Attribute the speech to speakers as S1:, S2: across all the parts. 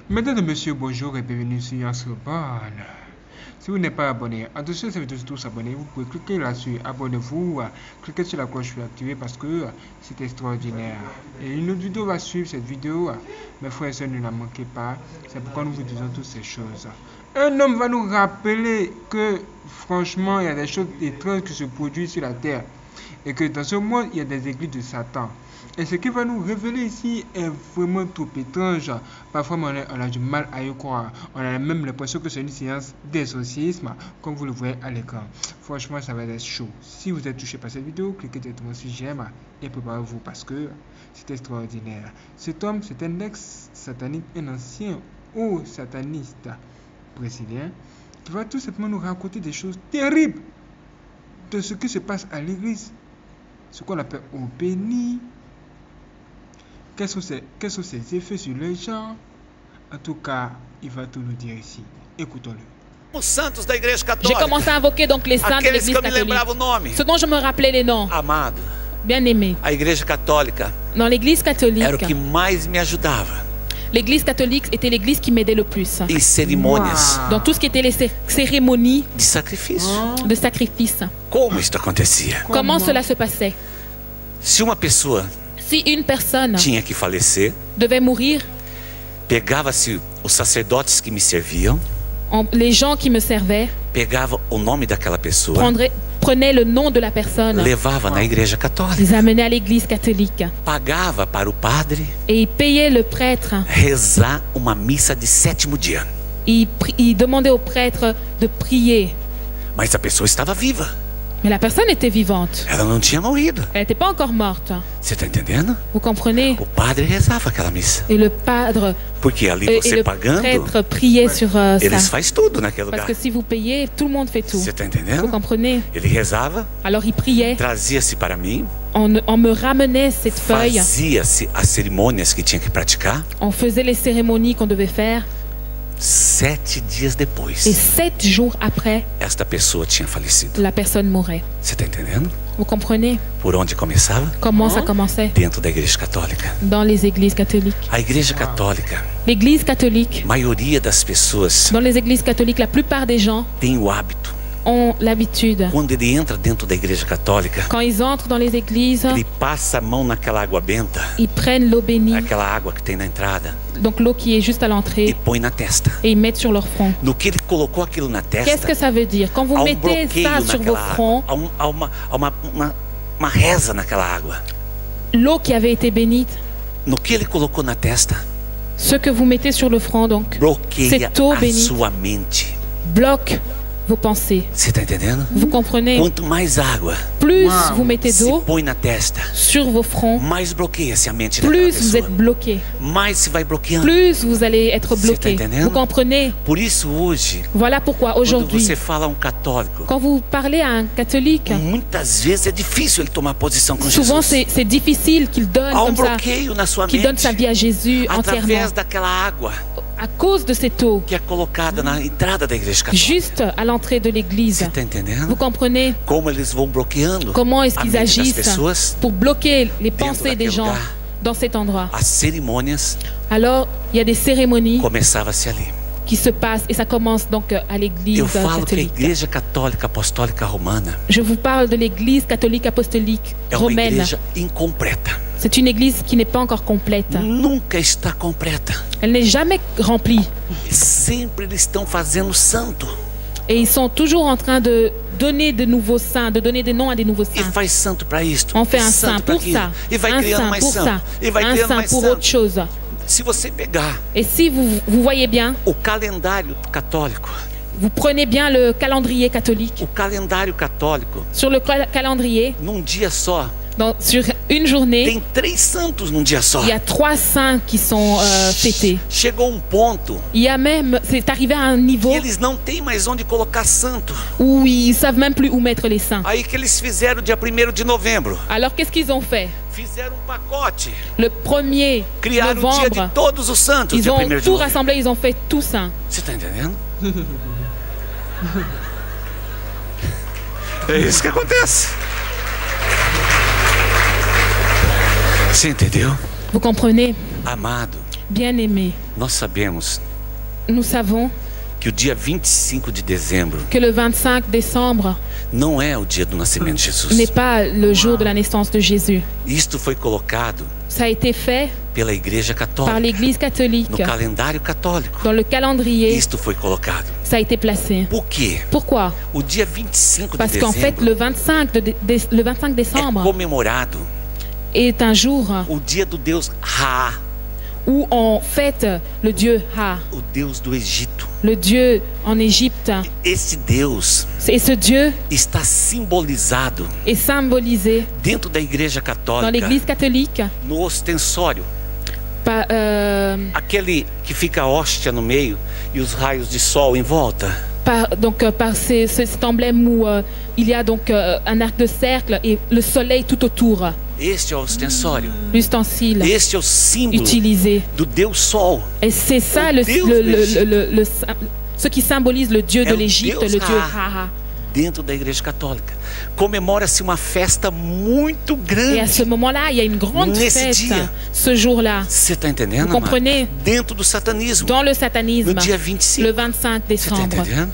S1: Mesdames et messieurs, bonjour et bienvenue sur Yansreban. Si vous n'êtes pas abonné, attention, ça veut dire tous abonner. Vous pouvez cliquer là-dessus, abonnez-vous, cliquez sur la cloche pour l'activer parce que c'est extraordinaire. Et une autre vidéo va suivre cette vidéo. Mes frères et sœurs, ne la manquez pas. C'est pourquoi nous vous disons toutes ces choses. Un homme va nous rappeler que franchement, il y a des choses étranges qui se produisent sur la terre. Et que dans ce monde, il y a des églises de Satan. Et ce qu'il va nous révéler ici est vraiment trop étrange. Parfois, on a du mal à y croire. On a même l'impression que c'est une séance d'exorcisme, comme vous le voyez à l'écran. Franchement, ça va être chaud. Si vous êtes touché par cette vidéo, cliquez directement sur j'aime et préparez-vous parce que c'est extraordinaire. Cet homme, c'est un ex-satanique, un ancien haut sataniste brésilien qui va tout simplement nous raconter des choses terribles de ce qui se passe à l'église. Ce qu'on appelle au béni. Quels sont ses effets sur les gens? En tout cas, il va tout nous dire ici. Écoutons-le.
S2: J'ai commencé à invoquer donc les saints de l'église catholique. Ce dont je me rappelais les noms.
S3: Amado,
S2: Bien-aimé.
S3: a igreja católica
S2: Dans l'église catholique,
S3: era o que mais me ajudava
S2: l'église catholique était l'église qui m'aidait le plus.
S3: em cerimônias
S2: Dans tout ce qui était les cérémonies
S3: de sacrifício.
S2: de sacrifice.
S3: Como isso acontecia?
S2: Comment cela se passait?
S3: Se uma pessoa
S2: Si une personne
S3: tinha que falecer,
S2: devait mourir,
S3: pegava-se os sacerdotes que me serviam,
S2: les gens qui me servaient
S3: pegava o nome daquela pessoa,
S2: prenaient le nom de la personne,
S3: levava na igreja católica,
S2: les amenaient à l'église catholique
S3: pagava para o padre
S2: et ils payaient le prêtre.
S3: rezar uma missa de sétimo dia.
S2: Ils demandaient au prêtre de prier.
S3: Mas a pessoa estava viva,
S2: Mais la personne était vivante.
S3: ela não tinha morrido.
S2: Elle n'était pas encore morte.
S3: Você está entendendo?
S2: Vous comprenez?
S3: O padre rezava aquela missa,
S2: Et le padre
S3: porque ali
S2: et
S3: você
S2: le
S3: pagando,
S2: prêtre priaient sur
S3: eles
S2: ça.
S3: faz tudo naquele
S2: Parce
S3: lugar.
S2: que si vous payez, tout le monde fait tout.
S3: Você está
S2: Vous
S3: entendendo?
S2: comprenez?
S3: Ele rezava,
S2: Alors il priait.
S3: trazia-se para mim,
S2: On me ramenait cette feuille.
S3: fazia-se as cerimônias que tinha que praticar.
S2: On faisait les cérémonies qu'on devait faire.
S3: 7 dias
S2: Et
S3: depois,
S2: 7 jours après,
S3: esta pessoa tinha falecido.
S2: la personne mourait.
S3: Você está entendendo?
S2: Vous comprenez
S3: Por onde começava?
S2: comment ça commençait?
S3: Dentro da igreja católica.
S2: Dans les églises catholiques.
S3: A igreja católica,
S2: L'église catholique,
S3: maioria das pessoas
S2: dans les églises catholiques, la plupart des gens
S3: tem o hábito.
S2: ont l'habitude,
S3: Quando ele entra dentro da igreja católica,
S2: quand ils entrent dans les églises,
S3: ele passa a mão naquela água benta,
S2: ils prennent l'eau bénie,
S3: aquela água que tem na entrada,
S2: donc l'eau qui est juste à
S3: e
S2: l'entrée,
S3: põe na testa.
S2: et ils mettent sur leur front.
S3: No que ele colocou aquilo na
S2: Qu'est-ce
S3: testa,
S2: que ça veut dire? Quand vous
S3: há
S2: mettez
S3: bloqueio
S2: ça sur vos
S3: naquela
S2: fronts,
S3: água, há uma reza naquela água.
S2: l'eau qui avait été bénite,
S3: No que ele colocou na testa,
S2: ce que vous mettez sur le front, donc,
S3: bloqueia
S2: cette eau
S3: a
S2: bénite
S3: sua mente.
S2: bloque vos pensées.
S3: Você está entendendo?
S2: Vous comprenez?
S3: Quanto mais água
S2: Plus vous mettez
S3: se
S2: d'eau
S3: põe na testa,
S2: sur vos fronts,
S3: mais bloqueia-se a mente daquela
S2: plus vous
S3: pessoa.
S2: êtes bloqué,
S3: Mais se vai bloqueando.
S2: plus vous allez être
S3: Você tá
S2: bloqué.
S3: entendendo?
S2: Vous comprenez?
S3: Por isso hoje,
S2: Voilà pourquoi
S3: quando
S2: aujourd'hui,
S3: você fala a um católico,
S2: quand vous parlez à un catholique,
S3: muitas vezes é difícil ele tomar posição com
S2: souvent
S3: Jesus.
S2: c'est difficile qu'il donne
S3: Há
S2: comme ça,
S3: bloqueio na sua
S2: qu'il donne sa
S3: mente
S2: vie à Jésus entièrement
S3: através daquela água
S2: à cause de cette eau,
S3: que é colocada na entrada da igreja católica.
S2: juste à l'entrée de l'église.
S3: Você está entendendo?
S2: Vous comprenez
S3: Como eles vão bloqueando
S2: comment est-ce
S3: a
S2: qu'ils
S3: mente das
S2: agissent
S3: pessoas,
S2: pour bloquer les
S3: dentro
S2: pensées des
S3: daquele
S2: gens
S3: lugar.
S2: dans cet endroit.
S3: as cerimônias
S2: Alors, il y a des cérémonies
S3: começava-se ali.
S2: qui se passent et ça commence donc à l'église
S3: Eu falo que a
S2: catholique.
S3: igreja católica apostólica romana
S2: Je vous parle de l'église catholique apostolique
S3: é uma
S2: romaine.
S3: igreja incompleta.
S2: C'est une église qui n'est pas encore complète.
S3: Nunca está completa.
S2: Elle n'est jamais remplie.
S3: Sempre eles estão fazendo santo.
S2: Et ils sont toujours en train de donner de nouveaux saints, de donner des noms à des nouveaux
S3: E
S2: saints.
S3: faz santo para isto.
S2: On fait un
S3: santo
S2: saint
S3: para
S2: pour
S3: aquilo.
S2: ça,
S3: E vai
S2: un
S3: criando
S2: saint
S3: mais
S2: pour
S3: santo.
S2: ça,
S3: E vai
S2: un
S3: criando
S2: saint
S3: mais
S2: pour
S3: santo.
S2: autre chose.
S3: Se você pegar
S2: Et si vous voyez bien,
S3: o calendário católico,
S2: vous prenez bien le calendrier catholique.
S3: o calendário católico,
S2: Sur le calendrier,
S3: num dia só,
S2: sur une journée,
S3: tem 3 santos num dia só.
S2: il y a 3 saints qui sont fêtés.
S3: Chegou ponto
S2: Il y a même, c'est arrivé à un niveau
S3: que eles não têm mais onde colocar santo.
S2: où ils savent même plus où mettre les saints.
S3: Aí que eles fizeram dia 1º de novembro.
S2: Alors qu'est-ce qu'ils ont fait?
S3: Fizeram pacote.
S2: Le 1er
S3: Criaram o dia de
S2: novembre,
S3: todos os santos,
S2: ils
S3: dia
S2: ont
S3: 1º de
S2: tout
S3: novembro.
S2: rassemblé, ils ont fait tout saint.
S3: Você tá entendendo? É isso que acontece. Você entendeu?
S2: Vous comprenez?
S3: Amado,
S2: Bien-aimés,
S3: nós sabemos
S2: nous savons
S3: que o dia 25 de dezembro
S2: que le 25 décembre
S3: não é o dia do nascimento de Jesus.
S2: n'est pas le jour de la naissance de Jésus.
S3: Isto foi colocado
S2: Ça a été fait
S3: pela Igreja
S2: par
S3: Católica,
S2: l'Église catholique.
S3: no calendário católico.
S2: Dans le calendrier,
S3: Isto foi colocado.
S2: ça a été placé.
S3: Por quê?
S2: Pourquoi?
S3: O dia 25 de
S2: Parce qu'en fait,
S3: dezembro
S2: le 25
S3: é
S2: décembre
S3: comemorado
S2: est un jour
S3: o dia do Deus Ra,
S2: où on fête le Dieu Ha,
S3: o Deus do Egito.
S2: le Dieu en Égypte.
S3: Esse Deus
S2: Et ce Dieu
S3: está simbolizado
S2: est symbolisé
S3: dentro da Igreja
S2: dans
S3: Católica
S2: l'Église catholique
S3: no ostensório,
S2: par,
S3: aquele que fica a hóstia no meio e os raios de sol em volta.
S2: par cet emblème où il y a donc un arc de cercle et le soleil tout autour.
S3: Este é o ostensório.
S2: L'ustensile
S3: Este é o símbolo
S2: utilisé.
S3: do Deus Sol.
S2: Et c'est ça ce qui symbolise le Dieu de l'Égypte, le Dieu Ha.
S3: Dentro da Igreja Católica comemora-se uma festa muito grande.
S2: Et à ce moment-là, il y a une grande fête ce jour-là.
S3: Você está entendendo?
S2: Vous comprenez?
S3: Dentro do satanismo.
S2: Dans le satanisme,
S3: No dia 25.
S2: le 25
S3: Você está
S2: décembre.
S3: entendendo?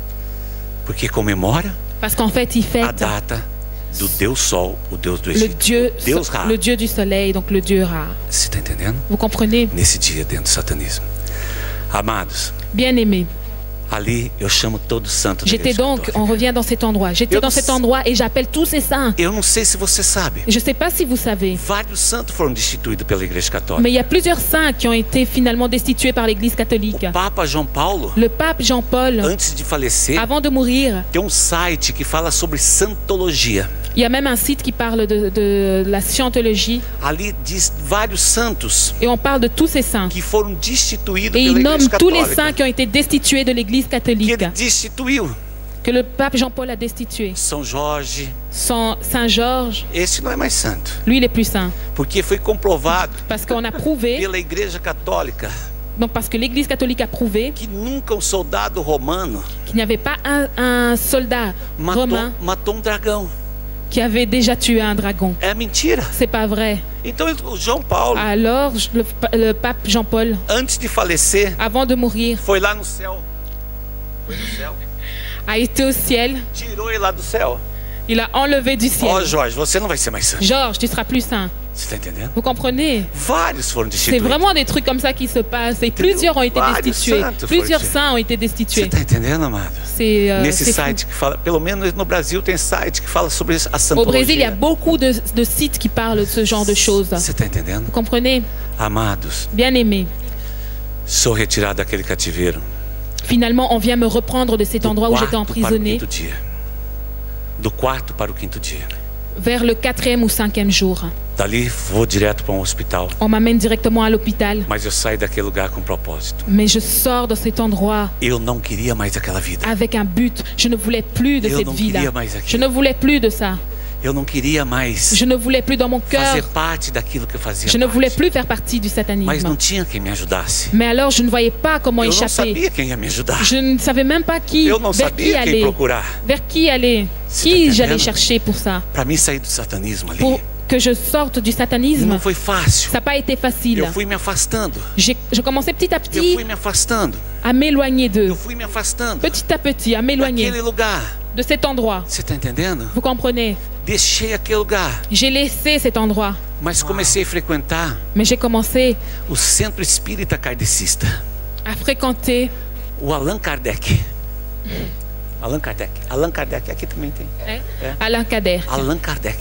S3: Porque comemora
S2: Parce qu'en fait, il
S3: a
S2: fête
S3: data do Deus Sol, o Deus do
S2: le
S3: Egito, Deus Ra.
S2: le Dieu du soleil, donc le Dieu Ra.
S3: Você está entendendo?
S2: Vous comprenez?
S3: Nesse dia dentro do satanismo. Amados,
S2: Bien-aimés,
S3: ali eu chamo todo santo da
S2: j'étais
S3: Igreja
S2: donc,
S3: Católica.
S2: on revient dans cet endroit. J'étais dans cet endroit et j'appelle tous ces saints.
S3: Eu não sei se você sabe,
S2: Je ne sais pas si vous savez,
S3: vários santos foram destituídos pela Igreja Católica.
S2: mais il y a plusieurs saints qui ont été finalement destitués par l'Église catholique.
S3: O Papa João Paulo,
S2: Le pape Jean-Paul,
S3: antes de falecer,
S2: avant de mourir,
S3: tem um site que fala sobre santologia.
S2: il y a même un site qui parle de la scientologie
S3: Ali diz vários santos
S2: et on parle de tous ces saints.
S3: que foram destituídos
S2: Et
S3: pela
S2: il nomme
S3: Igreja
S2: tous les
S3: Católica.
S2: saints qui ont été destitués de l'Église
S3: Que
S2: catholique,
S3: ele destituiu.
S2: que le pape Jean-Paul a destitués.
S3: São Jorge,
S2: Saint Georges,
S3: esse não é mais santo,
S2: lui, il est plus saint.
S3: porque foi comprovado
S2: Parce qu'on a prouvé,
S3: pela Igreja Católica
S2: donc parce que l'Église catholique a prouvé
S3: que nunca um soldado romano
S2: qu'il n'y avait pas un soldat romain
S3: matou um dragão.
S2: qui avait déjà tué un dragon.
S3: É mentira.
S2: C'est pas vrai.
S3: Então o João Paulo,
S2: Alors, le pape Jean-Paul,
S3: antes de falecer,
S2: avant de mourir,
S3: foi lá no céu. Foi no céu.
S2: a été au ciel.
S3: Tirou ele lá do céu.
S2: Il a enlevé du
S3: Ó,
S2: ciel.
S3: Jorge, você não vai ser mais santo.
S2: Georges, tu seras plus saint.
S3: Você tá entendendo?
S2: Vous comprenez?
S3: Vários foram
S2: C'est
S3: destituídos.
S2: vraiment des trucs comme ça qui se passent. Et plusieurs ont été destitués. Plusieurs saints ont été
S3: Você
S2: destitués.
S3: tá entendendo, amado? Nesse
S2: C'est fou.
S3: site que fala, pelo menos no Brasil tem site que fala sobre a
S2: Au Brésil, il y a
S3: santologia.
S2: beaucoup de sites qui parlent de ce genre de choses.
S3: Você tá entendendo?
S2: Vous comprenez?
S3: Amados,
S2: Bien-aimés,
S3: sou retirado daquele cativeiro.
S2: finalement, on vient me reprendre de cet
S3: Do
S2: endroit où j'étais
S3: quarto para o
S2: emprisonné
S3: quinto dia. Do quarto para o quinto dia.
S2: vers le 4e ou 5e jour.
S3: Dali vou direto para um hospital.
S2: On m'amène directement à l'hôpital.
S3: Mas eu saio daquele lugar com propósito.
S2: Mais je sors de cet endroit
S3: Eu não queria mais aquela vida.
S2: avec un but. Je ne voulais plus de
S3: Eu
S2: cette
S3: não
S2: vie-là.
S3: queria mais aquilo.
S2: Je ne voulais plus de ça.
S3: Eu não queria mais
S2: Je ne voulais plus dans mon cœur.
S3: fazer parte daquilo que eu fazia
S2: Je ne voulais
S3: parte.
S2: plus faire partie du
S3: Mas não
S2: satanisme.
S3: tinha quem me ajudasse.
S2: Mais alors, je ne voyais pas comment
S3: Eu não
S2: échapper.
S3: sabia quem ia me ajudar.
S2: Je ne savais même pas qui,
S3: Eu não
S2: vers qui
S3: sabia quem
S2: aller.
S3: procurar.
S2: Vers qui aller.
S3: Você tá
S2: Qui
S3: entendendo?
S2: j'allais chercher pour ça.
S3: Para mim sair do satanismo ali,
S2: Pour que je sorte du satanisme,
S3: não foi fácil.
S2: ça n'a pas été facile.
S3: Eu fui me afastando.
S2: Je commençais petit à
S3: Eu
S2: petit
S3: fui me afastando.
S2: à m'éloigner d'eux.
S3: Eu fui me afastando
S2: Petit à petit, à m'éloigner
S3: daquele lugar.
S2: de cet endroit.
S3: Você tá entendendo?
S2: Vous comprenez?
S3: Deixei aquele lugar,
S2: J'ai laissé cet endroit.
S3: mas comecei a frequentar
S2: Mais j'ai commencé
S3: o Centro Espírita Kardecista.
S2: à fréquenter
S3: O Allan Kardec. Allan Kardec, aqui também tem.
S2: Alain Kader.
S3: Allan Kardec.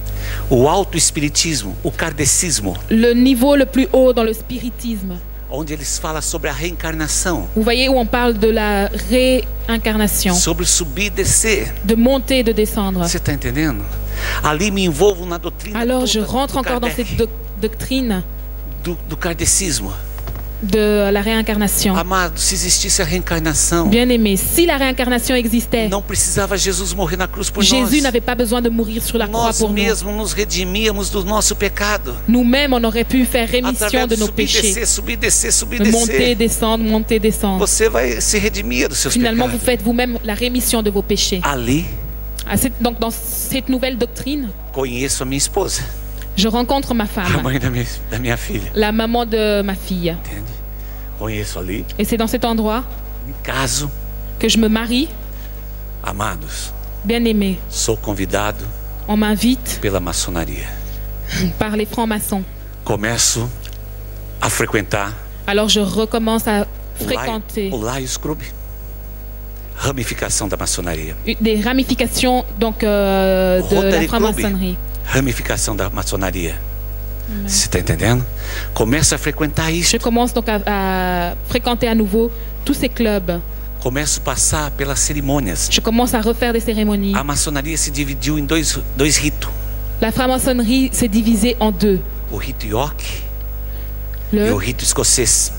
S3: O autoespiritismo, o kardecismo,
S2: Le niveau le plus haut dans le spiritisme.
S3: onde eles falam sobre a reencarnação,
S2: Vous voyez où on parle de la réincarnation,
S3: sobre subir e descer.
S2: de monter et de descendre.
S3: Você está entendendo? Ali me envolvo na doutrina
S2: Alors je
S3: toda
S2: rentre
S3: do
S2: encore dans
S3: Kardec,
S2: cette doctrine
S3: do kardecismo.
S2: de la réincarnation.
S3: Amado, se existisse a reencarnação,
S2: Bien aimé, si la réincarnation existait,
S3: não precisava Jesus morrer na cruz por
S2: Jésus
S3: nós.
S2: n'avait pas besoin de mourir sur la croix
S3: Nós
S2: pour nous.
S3: mesmos nos redimíamos do nosso pecado.
S2: Nous-mêmes, on aurait pu faire rémission
S3: Através
S2: de
S3: de
S2: nos
S3: subir,
S2: péchés.
S3: descer, subir, descer, subir,
S2: Monter,
S3: descer.
S2: descendre, monter, descendre.
S3: Você vai se redimir dos seus
S2: Finalement, vous
S3: pecados.
S2: faites vous-même la rémission de vos péchés.
S3: Ali,
S2: Donc, dans cette nouvelle doctrine,
S3: conheço a minha esposa.
S2: Je rencontre ma
S3: a
S2: femme,
S3: mãe da minha filha.
S2: la maman de ma fille.
S3: Entende? Conheço ali.
S2: Et c'est dans cet endroit
S3: Me caso.
S2: que je me marie.
S3: Amados,
S2: Bien-aimé,
S3: sou convidado
S2: on m'invite
S3: pela maçonaria.
S2: par les francs-maçons.
S3: Começo a frequentar
S2: Alors je recommence à
S3: o
S2: fréquenter
S3: Lions Club. Ramificação da maçonaria.
S2: des ramifications donc, de la
S3: Rotary Club.
S2: franc-maçonnerie.
S3: Ramificação da maçonaria. Você está entendendo? Começa a frequentar isso.
S2: Je commence donc à fréquenter à nouveau tous ces clubs.
S3: Começo a passar pelas cerimônias.
S2: Je commence à refaire des cérémonies.
S3: A maçonaria se dividiu em dois ritos.
S2: La franc-maçonnerie s'est divisée en deux.
S3: O rito York e o
S2: Le,
S3: rito escocês.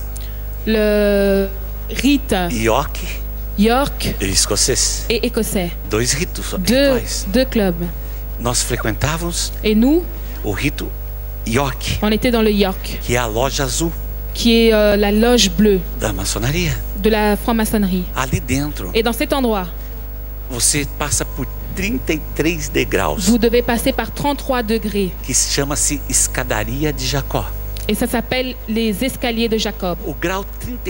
S2: le rite
S3: York
S2: York
S3: e escocês.
S2: et écossais.
S3: Dois ritos
S2: Deux,
S3: rituais.
S2: deux clubs.
S3: Nós frequentávamos
S2: Et nous,
S3: o rito York,
S2: on était dans le York,
S3: que é a loja azul
S2: qui est la loge bleue
S3: da maçonaria.
S2: de la franc-maçonnerie.
S3: Ali dentro,
S2: Et dans cet endroit,
S3: você passa por 33 degraus,
S2: vous devez passer par 33 degrés.
S3: que chama-se escadaria de Jacó.
S2: Et ça s'appelle les escaliers de Jacob.
S3: O grau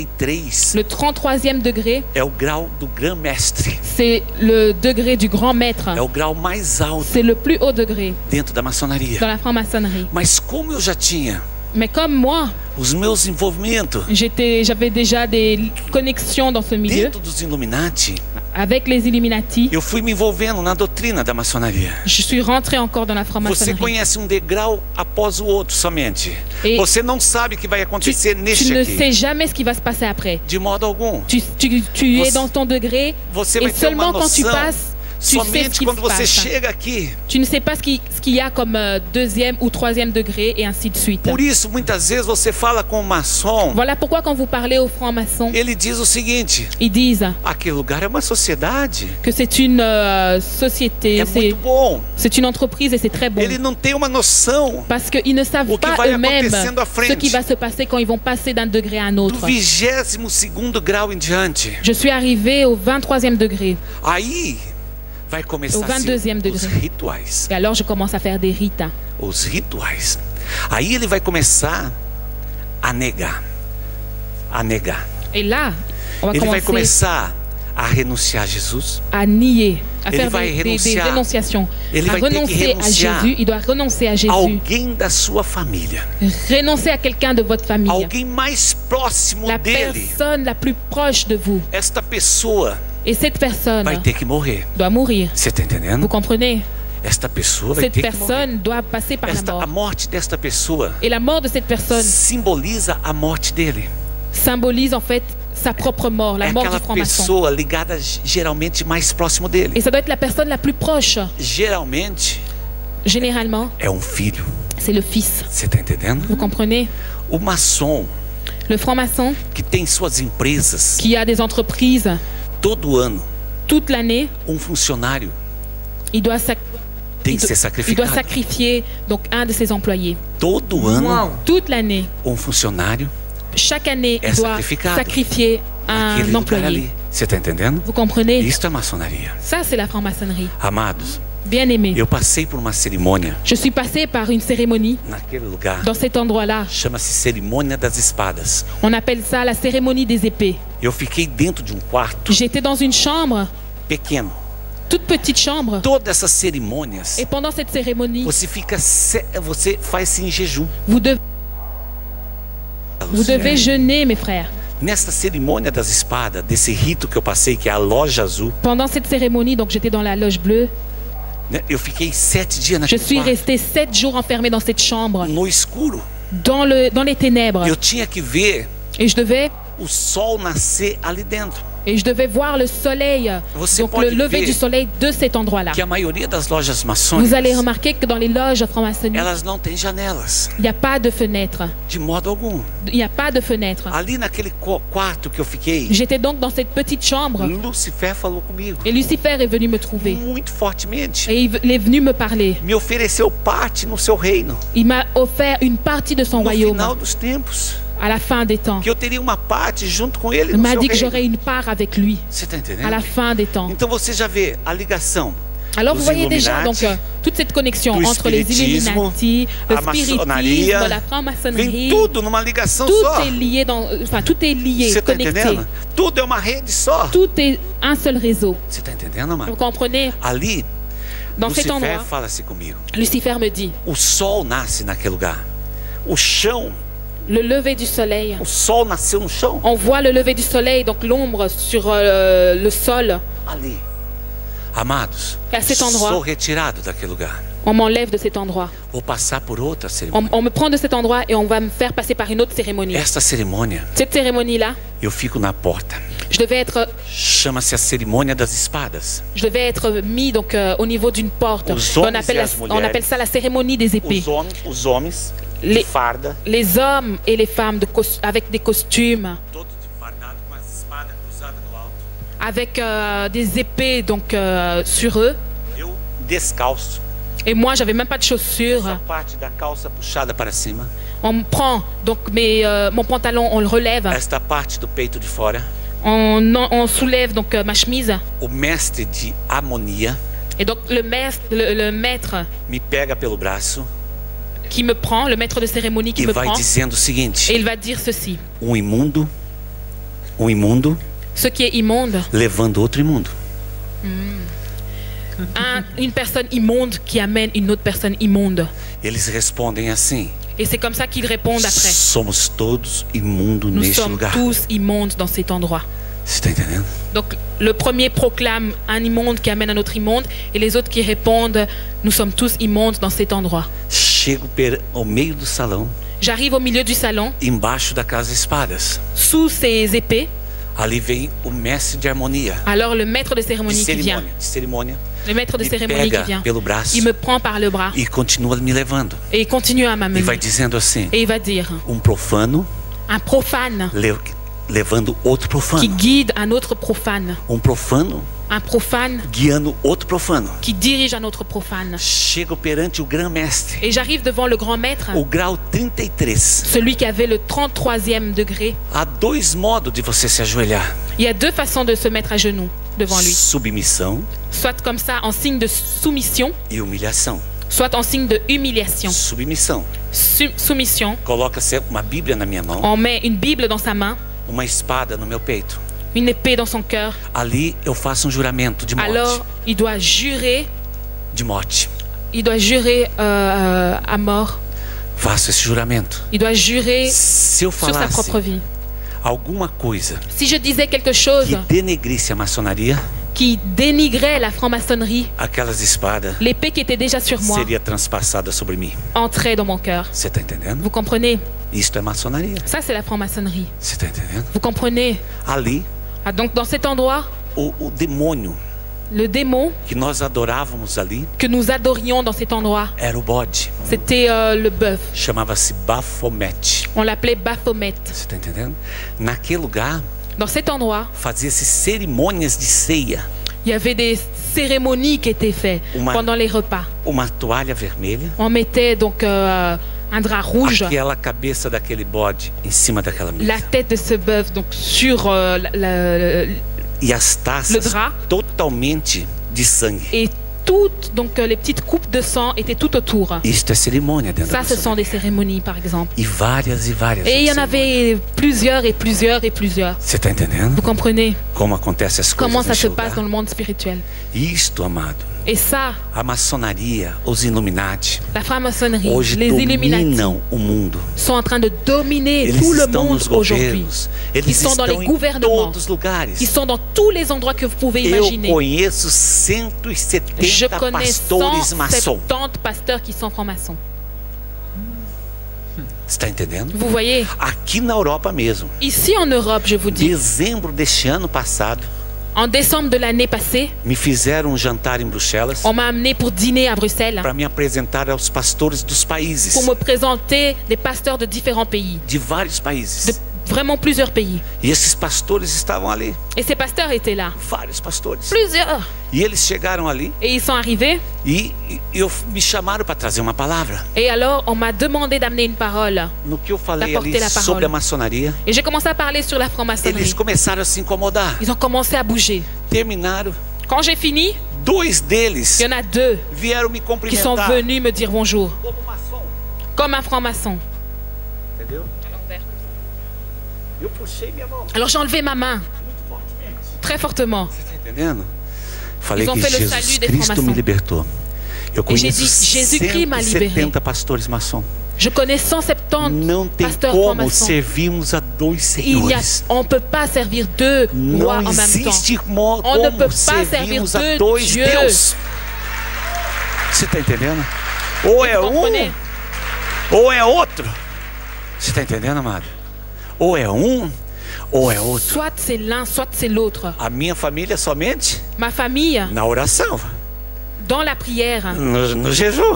S3: 33
S2: Le 33e degré,
S3: é o grau do grão-mestre.
S2: c'est le degré du grand maître.
S3: É o grau mais alto
S2: C'est le plus haut degré
S3: dentro da maçonaria.
S2: dans la franc-maçonnerie.
S3: Mas como eu já tinha
S2: Mais comme moi,
S3: os meus envolvimentos
S2: j'avais déjà des connexions dans ce milieu
S3: dentro dos Illuminati,
S2: avec les Illuminati.
S3: eu fui me envolvendo na doutrina da maçonaria.
S2: Je suis rentré encore dans la
S3: Você
S2: franc-maçonnerie.
S3: conhece um degrau após o outro somente.
S2: E
S3: Você não sabe o que vai acontecer
S2: Tu
S3: neste
S2: ne
S3: aqui.
S2: sais jamais ce qui va se passer après.
S3: De modo algum.
S2: Tu es dans ton degré
S3: Você
S2: et
S3: vai ter uma
S2: seulement quand tu
S3: noção
S2: passes, tu sais ce
S3: somente
S2: qui
S3: quando
S2: se
S3: você
S2: passe.
S3: chega aqui.
S2: Tu ne sais pas ce qu'il y a comme deuxième ou troisième degré et ainsi de suite.
S3: Por isso, muitas vezes você fala com o maçom,
S2: Voilà pourquoi quand vous parlez aux francs-maçons,
S3: ele diz o seguinte:
S2: ils disent
S3: aquele lugar é uma sociedade.
S2: que c'est une société,
S3: É muito bom.
S2: c'est une entreprise et c'est très bon.
S3: Ele não tem uma noção
S2: Parce qu'ils ne savent
S3: O que
S2: pas
S3: vai
S2: eux-mêmes
S3: acontecendo à frente.
S2: ce qui va se passer quand ils vont passer d'un degré à un
S3: do
S2: autre.
S3: 22º grau em diante.
S2: Je suis arrivée au 23e degré.
S3: Aí vai começar
S2: O 22º
S3: os
S2: degré.
S3: rituais.
S2: Et alors je commence à faire des rites.
S3: Os rituais. Aí ele vai começar a negar. A negar.
S2: Et là, on va
S3: Ele vai
S2: commencer
S3: começar a renunciar a Jesus.
S2: à nier, à
S3: Ele
S2: faire
S3: vai
S2: des
S3: renunciar.
S2: dénonciations,
S3: Ele
S2: à
S3: vai ter que
S2: renoncer à
S3: renunciar
S2: Jésus. Il doit renoncer à Jésus.
S3: Alguém da sua família.
S2: Renoncer à quelqu'un de votre famille.
S3: Alguém mais próximo
S2: La
S3: dele.
S2: personne la plus proche de vous.
S3: Esta pessoa
S2: Et cette personne
S3: vai ter que morrer.
S2: doit mourir.
S3: Você está entendendo?
S2: Vous comprenez?
S3: Esta pessoa vai
S2: Cette
S3: ter que morrer.
S2: personne doit passer par la
S3: A
S2: mort.
S3: morte desta pessoa
S2: Et la mort de cette personne
S3: simboliza a morte dele.
S2: symbolise en fait sa propre mort, la
S3: É
S2: mort du
S3: aquela
S2: franc-maçon.
S3: pessoa ligada geralmente mais próximo dele.
S2: Et ça doit être la personne la plus proche.
S3: Geralmente
S2: Généralement,
S3: é um filho.
S2: c'est le fils.
S3: Você está entendendo?
S2: Vous comprenez?
S3: O maçom
S2: Le franc-maçon
S3: que tem suas empresas
S2: qui a des entreprises
S3: todo ano,
S2: toute l'année,
S3: funcionário
S2: il doit,
S3: tem que ser
S2: il doit
S3: sacrificado.
S2: sacrifier donc un de ses employés.
S3: Todo ano,
S1: Uau!
S2: Toute l'année,
S3: funcionário
S2: chaque année,
S3: É
S2: il doit
S3: sacrificado.
S2: sacrifier
S3: naquele
S2: un
S3: lugar
S2: employé.
S3: ali. Você está entendendo?
S2: Vous comprenez?
S3: Isto é maçonaria.
S2: Ça, c'est la franc-maçonnerie.
S3: Amados,
S2: Bien-aimé,
S3: eu passei por uma cerimônia
S2: je suis passée par une cérémonie
S3: naquele lugar.
S2: dans cet endroit-là.
S3: Chama-se Cerimônia das Espadas.
S2: On appelle ça la cérémonie des épées.
S3: Eu fiquei dentro de um quarto
S2: J'étais dans une chambre,
S3: pequeno.
S2: toute petite chambre.
S3: Todas essas cerimônias,
S2: Et pendant cette cérémonie,
S3: você faz-se em jejum.
S2: vous devez jeûner, mes frères.
S3: Nesta cerimônia das espadas, desse rito que eu passei, que é a loja azul,
S2: Pendant cette cérémonie, donc j'étais dans la loge bleue,
S3: né, eu fiquei 7 dias
S2: je
S3: naquele
S2: suis
S3: quarto,
S2: restée 7 jours enfermée dans cette chambre,
S3: no escuro.
S2: dans les ténèbres.
S3: Eu tinha que ver
S2: Et je devais
S3: o sol nascer ali dentro.
S2: voir le soleil,
S3: Você
S2: donc
S3: pode
S2: le lever
S3: ver
S2: du soleil de cet endroit-là.
S3: Que a maioria das lojas
S2: Vous allez
S3: maçônicas,
S2: remarquer que dans les loges franc-maçonniques,
S3: elas não têm janelas,
S2: il n'y a pas de fenêtre.
S3: de modo algum.
S2: Il n'y a pas de fenêtre.
S3: Ali naquele quarto que eu fiquei,
S2: J'étais donc dans cette petite chambre
S3: Lucifer falou comigo,
S2: et Lucifer est venu me trouver.
S3: muito fortemente.
S2: Et il est venu me parler.
S3: Me ofereceu parte no seu reino,
S2: Il m'a offert une partie de son
S3: no
S2: royaume
S3: final dos tempos.
S2: à la fin des temps.
S3: Que eu teria uma parte junto com ele
S2: Il
S3: no
S2: m'a
S3: seu
S2: dit que
S3: reino.
S2: j'aurais une part avec lui
S3: Você está
S2: à
S3: entendendo?
S2: la fin des temps.
S3: Então você já vê a ligação
S2: Alors vous
S3: os
S2: voyez déjà donc,
S3: Illuminati,
S2: toute cette connexion
S3: do
S2: entre les
S3: espiritismo,
S2: Illuminati, le
S3: a maçonaria,
S2: spiritisme, la
S3: vem
S2: franc-maçonnerie.
S3: tudo numa ligação
S2: Tout
S3: só.
S2: est lié, tout est lié,
S3: Você está
S2: connecté.
S3: entendendo? Tudo é uma rede só.
S2: Tout est un seul réseau.
S3: Você está entendendo,
S2: Vous
S3: amado?
S2: comprenez?
S3: Ali,
S2: Dans cet
S3: Lucifer
S2: endroit,
S3: fala assim comigo.
S2: Lucifer me dit,
S3: O sol nasce naquele lugar. O chão,
S2: le lever du soleil.
S3: o sol nasceu no chão.
S2: On voit le lever du soleil, donc l'ombre sur le sol.
S3: Ali. Amados,
S2: É a cet endroit.
S3: sou retirado daquele lugar.
S2: On m'enlève de cet endroit.
S3: Vou passar por outra cerimônia.
S2: On me prend de cet endroit et on va me faire passer par une autre cérémonie.
S3: Esta cerimônia,
S2: Cette cérémonie-là,
S3: eu fico na porta.
S2: je devais être
S3: Chama-se a cerimônia das espadas.
S2: mis donc au niveau d'une porte.
S3: Os
S2: On
S3: homens
S2: appelle,
S3: e as
S2: on
S3: mulheres.
S2: appelle ça la cérémonie des épées.
S3: Os homens de
S2: Les-
S3: farda,
S2: Les hommes et les femmes avec des costumes,
S3: todos de fardado com as espadas cruzadas no alto.
S2: avec des épées donc sur eux.
S3: Eu descalço.
S2: Et moi, j'avais même pas de chaussures.
S3: Essa parte da calça puxada para cima.
S2: On me prend donc mon pantalon, on le relève.
S3: Esta parte do peito de fora.
S2: On soulève donc ma chemise.
S3: O mestre de harmonia
S2: Et donc le maître
S3: me pega pelo braço
S2: qui me prend, le maître de cérémonie qui
S3: e
S2: me
S3: vai
S2: prend,
S3: dizendo o
S2: et
S3: seguinte:
S2: il va dire ceci.
S3: um imundo
S2: Ce qui est immonde,
S3: levando outro imundo.
S2: une personne immonde qui amène une autre personne immonde.
S3: Eles respondem assim:
S2: Et c'est comme ça qu'ils répondent après.
S3: somos todos imundos
S2: Nous
S3: neste
S2: sommes
S3: lugar.
S2: tous immondes dans cet endroit.
S3: Você está entendendo?
S2: Donc le premier proclame un immonde qui amène un autre immonde, et les autres qui répondent, nous sommes tous immondes dans cet endroit.
S3: Chego ao meio do salão,
S2: J'arrive au milieu du salon,
S3: embaixo daquelas espadas.
S2: sous ces épées.
S3: Ali vem o mestre de harmonia,
S2: Alors le maître de cérémonie qui vient,
S3: de cerimônia,
S2: le maître de
S3: me
S2: cérémonie qui
S3: pega
S2: vient,
S3: pelo braço
S2: il me prend par le bras
S3: e continua me levando.
S2: et il continue à
S3: E vai
S2: m'amener.
S3: dizendo assim:
S2: Et il va dire,
S3: profano
S2: un profane
S3: levando outro profano.
S2: qui guide un autre profane,
S3: Profano
S2: un profane
S3: guiando outro profano.
S2: qui dirige un autre profane.
S3: Chego perante o grão-mestre,
S2: Et j'arrive devant le grand maître,
S3: o grau 33.
S2: celui qui avait le 33e degré.
S3: Há dois modos de você se ajoelhar:
S2: Il y a deux façons de se mettre à genoux devant lui.
S3: submissão
S2: Soit comme ça en signe de soumission,
S3: e humilhação.
S2: soit en signe de humiliation.
S3: Submissão.
S2: Soumission,
S3: Coloca-se uma Bíblia na minha mão,
S2: on met une Bible dans sa main,
S3: uma espada no meu peito.
S2: une épée dans son cœur.
S3: Ali eu faço juramento de morte.
S2: Alors il doit jurer,
S3: De morte.
S2: à mort.
S3: Faço esse juramento.
S2: Il doit jurer
S3: Se eu
S2: sur sa
S3: falasse
S2: propre vie.
S3: alguma coisa
S2: Si je disais quelque chose
S3: que denegrisse a maçonaria,
S2: qui dénigrait la franc-maçonnerie,
S3: aquelas espadas
S2: l'épée qui était déjà sur moi
S3: seria transpassada sobre mim.
S2: entrait dans mon cœur.
S3: Você está entendendo?
S2: Vous comprenez?
S3: Isto é maçonaria.
S2: Ça, c'est la franc-maçonnerie.
S3: Você está entendendo?
S2: Vous comprenez?
S3: Ali,
S2: Ah, donc dans cet endroit,
S3: o demônio
S2: le démon
S3: que nós adorávamos ali
S2: que nous adorions dans cet endroit,
S3: era o bode.
S2: c'était le bœuf.
S3: Chamava-se Baphomet.
S2: On l'appelait Baphomet.
S3: Você está entendendo? Naquele lugar,
S2: Dans cet endroit,
S3: fazia-se cerimônias de ceia.
S2: il y avait des cérémonies qui étaient faites
S3: Uma-
S2: pendant les repas.
S3: Uma toalha vermelha,
S2: On mettait donc un drap rouge,
S3: aquela cabeça daquele bode em cima daquela
S2: la
S3: mesa.
S2: tête de ce bœuf donc sur
S3: E as
S2: le
S3: taças
S2: drap,
S3: totalmente de sangue.
S2: et toutes donc les petites coupes de sang étaient tout autour.
S3: Isto é cerimônia dentro
S2: Ça,
S3: da
S2: ce sont des
S3: maçonaria.
S2: cérémonies, par exemple.
S3: E várias
S2: Et il y en
S3: outras cerimônias.
S2: avait plusieurs et plusieurs et plusieurs.
S3: Você está entendendo?
S2: Vous comprenez
S3: Como acontece as coisas
S2: comment ça
S3: neste
S2: se
S3: lugar?
S2: passe dans le monde spirituel?
S3: Isto, amado,
S2: Et ça,
S3: a maçonaria, os Illuminati,
S2: la franc-maçonnerie,
S3: hoje
S2: les Illuminati
S3: dominam o mundo.
S2: sont en train de dominer
S3: Eles
S2: tout le
S3: estão
S2: monde
S3: nos
S2: aujourd'hui.
S3: governos,
S2: Ils
S3: eles
S2: sont dans
S3: estão
S2: les
S3: em
S2: gouvernements.
S3: todos os lugares.
S2: Ils sont dans tous les endroits que vous pouvez
S3: Eu
S2: imaginer.
S3: conheço
S2: Je
S3: 170
S2: connais
S3: pastores maçons.
S2: 170 pasteurs qui sont francs-maçons.
S3: Você está entendendo?
S2: Vous voyez,
S3: Aqui na Europa mesmo,
S2: ici en Europe, je vous dis,
S3: dezembro deste ano passado,
S2: en décembre de l'année passée,
S3: me fizeram um jantar em Bruxelas
S2: on m'a amené pour dîner à Bruxelles
S3: para me apresentar aos pastores dos países,
S2: pour me présenter des pasteurs de différents pays,
S3: de vários
S2: de
S3: países.
S2: vraiment plusieurs pays.
S3: E esses pastores estavam ali,
S2: Et ces pasteurs étaient là,
S3: vários pastores.
S2: plusieurs.
S3: E eles chegaram ali
S2: Et ils sont arrivés,
S3: e me chamaram para trazer uma palavra.
S2: et alors on m'a demandé d'amener une parole.
S3: No que eu falei
S2: D'apporter
S3: ali
S2: la parole.
S3: sobre a maçonaria,
S2: Et j'ai commencé à parler sur la franc-maçonnerie.
S3: eles começaram a se incomodar.
S2: Ils ont commencé à bouger.
S3: Terminaram,
S2: Quand j'ai fini,
S3: 2 deles
S2: Il y en a 2
S3: vieram me
S2: qui sont
S3: cumprimentar
S2: venus me dire bonjour,
S3: como maçom.
S2: comme un franc-maçon.
S3: Entendeu? Eu puxei minha mão
S2: Alors j'ai enlevé ma main
S3: muito fortemente.
S2: très fortement.
S3: Você está entendendo? Falei
S2: Ils ont
S3: que
S2: fait le
S3: Jesus
S2: salut des
S3: Cristo
S2: francs-maçons.
S3: me libertou. Eu
S2: j'ai
S3: conheço
S2: dit, Jésus-Christ m'a libéré.
S3: 170 pastores maçons.
S2: Je connais 170
S3: Não tem
S2: pasteurs
S3: como
S2: francs-maçons.
S3: servirmos a 2 senhores.
S2: On ne peut pas servir 2 rois
S3: Não
S2: en même temps.
S3: existe
S2: On ne peut
S3: como
S2: pas servir
S3: servirmos a
S2: 2
S3: 2
S2: dieux.
S3: Deus. Você está entendendo? Ou é
S2: Vous comprenez?
S3: ou é outro. Você está entendendo, amado? Ou é ou é outro.
S2: Soit c'est l'un, soit c'est l'autre.
S3: A minha família somente
S2: Ma famille,
S3: na oração,
S2: dans la prière.
S3: no jejum,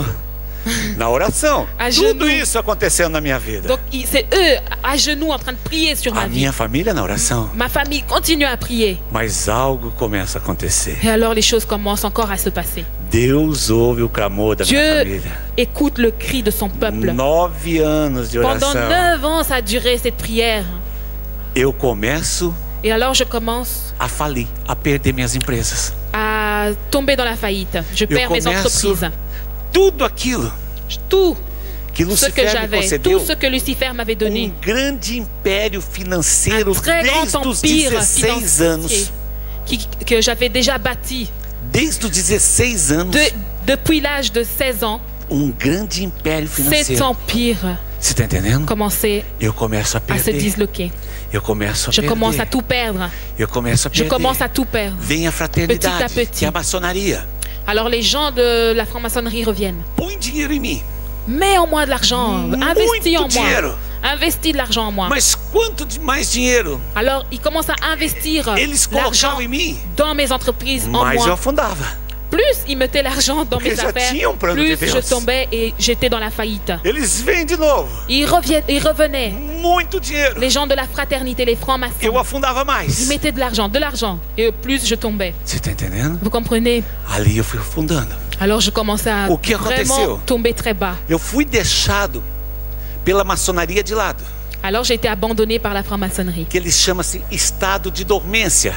S3: na oração.
S2: À
S3: Tudo
S2: genoux.
S3: isso acontecendo na minha vida.
S2: Donc c'est eux à genoux en train de prier sur
S3: A
S2: ma vie.
S3: minha família na oração.
S2: Ma famille continue à prier.
S3: Mas algo começa a acontecer.
S2: Et alors les choses commencent encore à se passer.
S3: Deus ouve o clamor da minha
S2: Dieu
S3: família.
S2: écoute le cri de son peuple.
S3: 9 anos de
S2: Pendant
S3: oração.
S2: 9 ans, ça a duré cette prière.
S3: Eu começo
S2: Et alors je commence
S3: a falir, a perder minhas empresas.
S2: à tomber dans la faillite. Je perds mes
S3: começo
S2: entreprises.
S3: tudo aquilo
S2: Tout
S3: que
S2: ce que
S3: Lucifer me
S2: j'avais,
S3: concedeu.
S2: tout ce que Lucifer m'avait donné.
S3: Grande império financeiro
S2: Un très grand
S3: desde os
S2: empire
S3: 16 anos.
S2: financier que j'avais déjà bâti
S3: Desde os 16 anos.
S2: depuis l'âge de 16 ans.
S3: Grande império
S2: Cet
S3: financeiro.
S2: empire
S3: Você está entendendo?
S2: commençait
S3: Eu começo a
S2: à se
S3: perder.
S2: disloquer.
S3: Eu começo a
S2: Je
S3: perder.
S2: commence à tout perdre.
S3: Eu começo a
S2: Je
S3: perder.
S2: commence à tout perdre.
S3: Vem a fraternidade,
S2: Petit à petit.
S3: que é a maçonaria.
S2: Alors les gens de la franc-maçonnerie reviennent.
S3: Põe dinheiro em mim.
S2: Mets en moi de l'argent. Investis en
S3: dinheiro.
S2: moi. Investis de l'argent en moi.
S3: Mas quanto de mais dinheiro
S2: Alors ils commencent à investir
S3: eles
S2: l'argent
S3: colocavam em mim,
S2: dans mes entreprises, en
S3: mais eu
S2: moi.
S3: afundava.
S2: Plus ils mettaient l'argent dans
S3: Porque
S2: mes
S3: já
S2: affaires,
S3: tinham plano
S2: plus
S3: de Deus.
S2: je tombais et j'étais dans la faillite.
S3: Eles vêm de novo.
S2: Ils revenaient.
S3: Muito dinheiro.
S2: Les gens de la fraternité, les
S3: Eu
S2: francs-maçons,
S3: afundava
S2: ils
S3: mais.
S2: mettaient de l'argent. Et plus je tombais.
S3: Você está entendendo?
S2: Vous comprenez?
S3: Ali eu fui afundando.
S2: Alors je commençais à
S3: O que
S2: vraiment
S3: aconteceu?
S2: tomber très bas.
S3: Eu fui deixado pela maçonaria de lado,
S2: Alors j'ai été abandonné par la franc-maçonnerie.
S3: que eles chamam-se estado de dormência.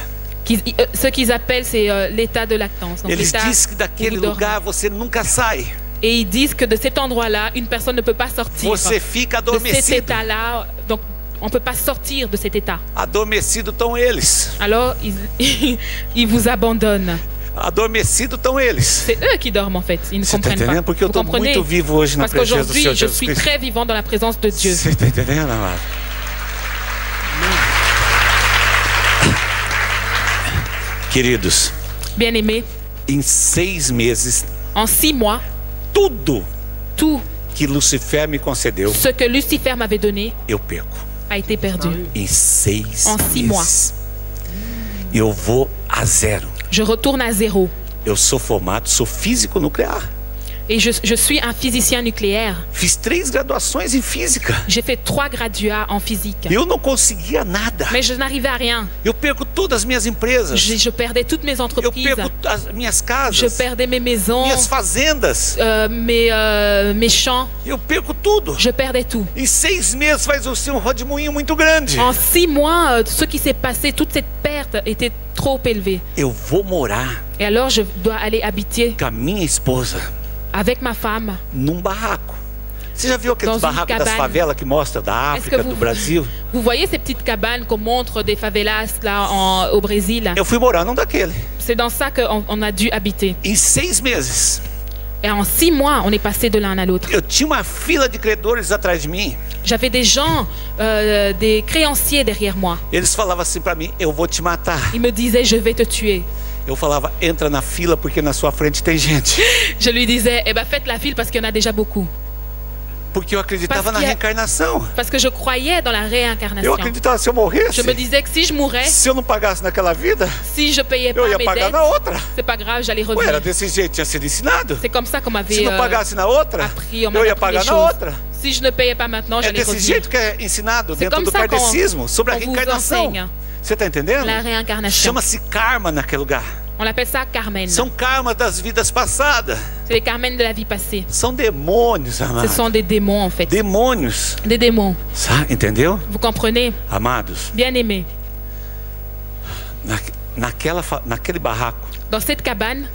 S2: Ce qu'ils appellent, c'est l'état de latence. Donc
S3: Eles
S2: l'état
S3: dizem que
S2: où
S3: daquele
S2: vous dormez.
S3: lugar você nunca sai.
S2: Et ils disent que de cet endroit-là, une personne ne peut pas sortir.
S3: Você fica
S2: De cet
S3: adormecido.
S2: état-là, donc on ne peut pas sortir de cet état.
S3: Adormecido estão eles.
S2: Alors ils vous abandonnent.
S3: Adormecido estão eles.
S2: C'est eux qui dorment en fait. Ils ne
S3: Você está
S2: comprennent pas.
S3: entendendo? Porque eu
S2: Vous
S3: estou
S2: comprenez?
S3: muito vivo hoje na
S2: Parce
S3: presença do
S2: qu'aujourd'hui,
S3: Senhor
S2: je
S3: Jesus
S2: suis
S3: Cristo.
S2: très vivant dans la présence de Dieu.
S3: Você está entendendo, amado? Queridos,
S2: Bien-aimés,
S3: em 6 meses,
S2: en 6 mois,
S3: tudo
S2: tout
S3: que Lucifer me concedeu,
S2: ce que Lucifer m'avait donné
S3: eu perco.
S2: a été perdu.
S3: Em 6
S2: En 6 mois.
S3: meses. Eu vou a zero.
S2: Je retourne à zéro.
S3: Eu sou formado, sou físico nuclear.
S2: Et je suis un physicien nucléaire.
S3: Fiz 3 graduações em física.
S2: J'ai fait 3 graduats en physique.
S3: Eu não conseguia nada.
S2: Mais je n'arrivais à rien.
S3: Eu perco todas as minhas empresas.
S2: Je perdais toutes mes
S3: Eu
S2: entreprises.
S3: perco as minhas
S2: Je
S3: casas,
S2: perdais mes maisons,
S3: minhas fazendas.
S2: mes champs.
S3: Eu perco tudo.
S2: Je perdais tout.
S3: Em 6 meses faz um rodemoinho muito grande.
S2: En 6 mois, ce qui s'est passé, toute cette perte était trop élevée.
S3: Eu vou morar
S2: Et alors, je dois aller habiter
S3: com a minha esposa
S2: avec ma femme.
S3: num barraco. Você já viu aqueles
S2: Dans une
S3: barracos das
S2: cabane.
S3: favelas que mostra da
S2: Est-ce que
S3: África, do Brasil?
S2: vous voyez ces petites cabanes qu'on montre des favelas là au Brésil?
S3: Eu fui morar num daquele.
S2: C'est dans ça qu'on a dû habiter.
S3: Em 6 meses,
S2: Et en 6 mois, on est passé de l'un à l'autre.
S3: eu tinha uma fila de credores atrás de mim.
S2: J'avais des gens, des créanciers derrière moi.
S3: Eles falavam assim pra mim: eu vou te matar.
S2: Ils me disaient, je vais te tuer.
S3: Eu falava: entra na fila porque na sua frente tem gente.
S2: Je lui disais, eh ben faites la file parce qu'il y en a déjà beaucoup.
S3: Porque eu acreditava
S2: Parce
S3: na
S2: que-
S3: reencarnação.
S2: Parce que je croyais dans la
S3: Eu
S2: réincarnation.
S3: acreditava se eu morresse,
S2: Je me disais que si je mourais,
S3: se eu não pagasse naquela vida,
S2: si je payais
S3: eu
S2: pas
S3: ia
S2: mes
S3: pagar
S2: dettes,
S3: na outra.
S2: c'est pas grave, j'allais
S3: Ué, era
S2: revenir.
S3: desse jeito, tinha sido ensinado.
S2: C'est comme ça qu'on
S3: Se
S2: m'avait
S3: não pagasse na outra,
S2: appris, on
S3: eu
S2: m'avait
S3: ia
S2: appris
S3: pagar
S2: les
S3: na
S2: choses.
S3: outra.
S2: Si je ne payais pas maintenant,
S3: É
S2: j'allais
S3: desse
S2: revenir.
S3: jeito que é ensinado
S2: C'est
S3: dentro
S2: comme
S3: do
S2: ça
S3: kardecismo sobre a
S2: qu'on vous
S3: reencarnação.
S2: enseigne
S3: Você está entendendo?
S2: la réincarnation.
S3: Chama-se karma naquele lugar.
S2: On l'appelle ça Carmen.
S3: São karma das vidas passadas.
S2: C'est les Carmen de la vie passée.
S3: São demônios,
S2: Ce
S3: amados.
S2: sont des démons en fait.
S3: Demônios.
S2: Des démons.
S3: Entendeu?
S2: Vous comprenez?
S3: Amados,
S2: Bien-aimés.
S3: naquele barraco,
S2: Dans cette cabane,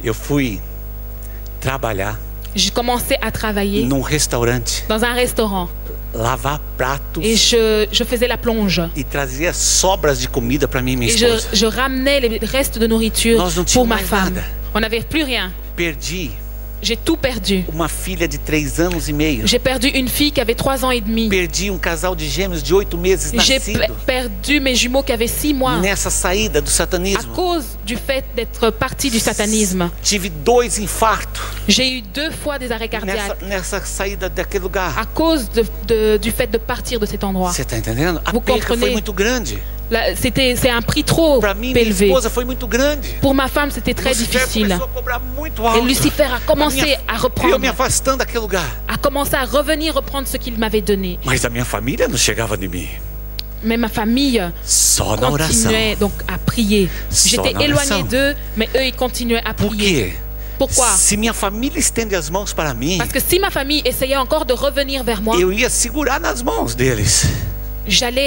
S3: eu fui trabalhar
S2: J'ai commencé à travailler
S3: num restaurante,
S2: dans un restaurant
S3: lavar pratos
S2: et je faisais la plonge.
S3: e trazia sobras de comida para mim e minha
S2: Et
S3: esposa.
S2: je ramenais les restes de nourriture
S3: Nós não
S2: pour
S3: tínhamos
S2: ma
S3: mais
S2: femme.
S3: nada.
S2: On n'avait plus rien.
S3: Perdi
S2: J'ai tout perdu.
S3: uma filha de 3 anos e meio.
S2: J'ai perdu une fille qui avait 3 ans et demi.
S3: Perdi um casal de gêmeos de 8 meses
S2: J'ai
S3: nascido
S2: perdu mes jumeaux qui avaient 6 mois
S3: nessa saída do
S2: à
S3: satanismo.
S2: cause du fait d'être parti du satanisme.
S3: Tive 2 infartos
S2: J'ai eu 2 fois des arrêts cardiaques
S3: nessa saída daquele lugar.
S2: à cause du fait de partir de cet endroit.
S3: Você está entendendo? A
S2: Vous
S3: perca foi
S2: comprenez?
S3: muito grande.
S2: C'est un prix trop
S3: Para mim, minha
S2: élevé.
S3: esposa foi muito grande.
S2: Pour ma femme, c'était très
S3: Lucifer
S2: difficile.
S3: começou a cobrar muito
S2: Et
S3: alto.
S2: Lucifer a commencé à
S3: Eu me
S2: reprendre,
S3: afastando daquele lugar.
S2: a commencé à revenir reprendre ce qu'il m'avait donné.
S3: Mas a minha família não chegava de mim.
S2: Mais ma famille
S3: Só na oração.
S2: continuait donc à prier. J'étais
S3: na
S2: éloignée
S3: oração.
S2: d'eux, mais eux, ils continuaient à
S3: Por
S2: prier.
S3: quê?
S2: Pourquoi?
S3: Se minha família estende as mãos para mim,
S2: Parce que si ma famille essayait encore de revenir vers moi,
S3: eu ia segurar nas mãos deles.
S2: j'allais...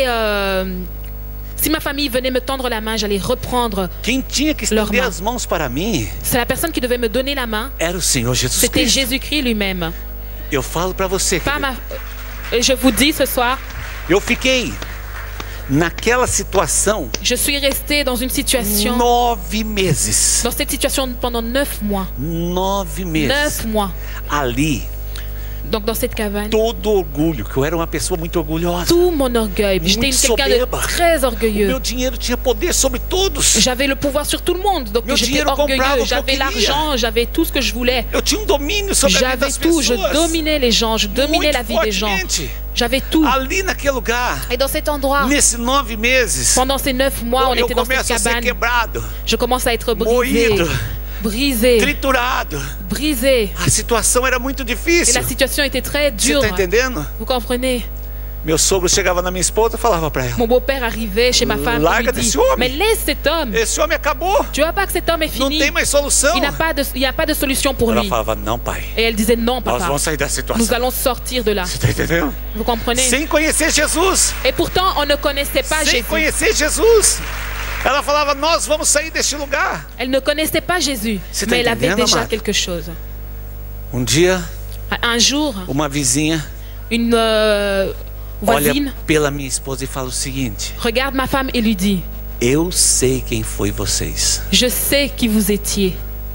S2: si ma famille venait me tendre la main, j'allais reprendre.
S3: Quem tinha que
S2: Leur
S3: estender
S2: main.
S3: as mãos para mim
S2: C'est la personne qui devait me donner la main.
S3: era o Senhor Jesus
S2: C'était
S3: Cristo.
S2: Jésus-Christ lui-même.
S3: Eu falo para você,
S2: Pas
S3: querido,
S2: Et je vous dis ce soir,
S3: eu fiquei naquela situação
S2: je suis restée dans une situation,
S3: 9 meses.
S2: dans cette situation pendant 9 mois.
S3: 9 meses.
S2: 9 mois.
S3: Ali,
S2: Donc dans cette cabane,
S3: todo orgulho, que eu era uma pessoa muito orgulhosa.
S2: tout mon orgueil. J'étais
S3: Muito
S2: quelqu'un de
S3: soberba.
S2: très orgueilleux.
S3: Meu dinheiro tinha poder sobre todos.
S2: J'avais le pouvoir sur tout le monde, donc
S3: Meu
S2: j'étais
S3: dinheiro comprava o
S2: orgueilleux.
S3: que eu
S2: J'avais
S3: queria.
S2: l'argent, j'avais tout ce que je voulais.
S3: Eu tinha domínio sobre a vida
S2: J'avais
S3: das
S2: tout, je
S3: pessoas.
S2: dominais les gens, je dominais
S3: Muito
S2: la vie des gens.
S3: fortemente.
S2: J'avais tout.
S3: Ali naquele lugar,
S2: Et dans cet endroit,
S3: nesses 9 meses,
S2: pendant ces 9 mois, on
S3: eu
S2: était dans cette
S3: começo a ser
S2: cabane.
S3: quebrado,
S2: Je commence à être brisé,
S3: moído,
S2: brisé,
S3: triturado.
S2: brisé.
S3: A situação era muito
S2: Et
S3: difícil.
S2: la situation était très
S3: Você
S2: dure.
S3: tá entendendo?
S2: Vous comprenez?
S3: Meu sogro chegava na minha esposa e falava para ela:
S2: Mon beau-père arrivait chez ma femme et
S3: Larga
S2: lui dit,
S3: desse homem.
S2: mais laisse cet homme.
S3: esse homem acabou,
S2: Tu vois pas que cet homme est
S3: não
S2: fini.
S3: tem mais solução.
S2: Il n'y a pas de solution pour
S3: Ela
S2: lui.
S3: falava: não, pai,
S2: Et elle disait non,
S3: nós
S2: papa.
S3: vamos sair da
S2: Nous
S3: situação.
S2: allons sortir de là.
S3: Você tá entendendo?
S2: Vous comprenez?
S3: Sem conhecer Jesus,
S2: Et pourtant, on ne connaissait pas
S3: sem
S2: Jésus.
S3: conhecer Jesus, ela falava: nós vamos sair deste lugar.
S2: Elle ne connaissait pas Jésus,
S3: C'est
S2: mais elle avait
S3: entendendo,
S2: déjà
S3: amado?
S2: quelque chose.
S3: Dia,
S2: Un jour,
S3: uma vizinha
S2: une
S3: olha
S2: voisine
S3: pela minha esposa e fala o seguinte:
S2: regarde ma femme et lui dit,
S3: eu sei quem foi vocês
S2: je sais qui vous étiez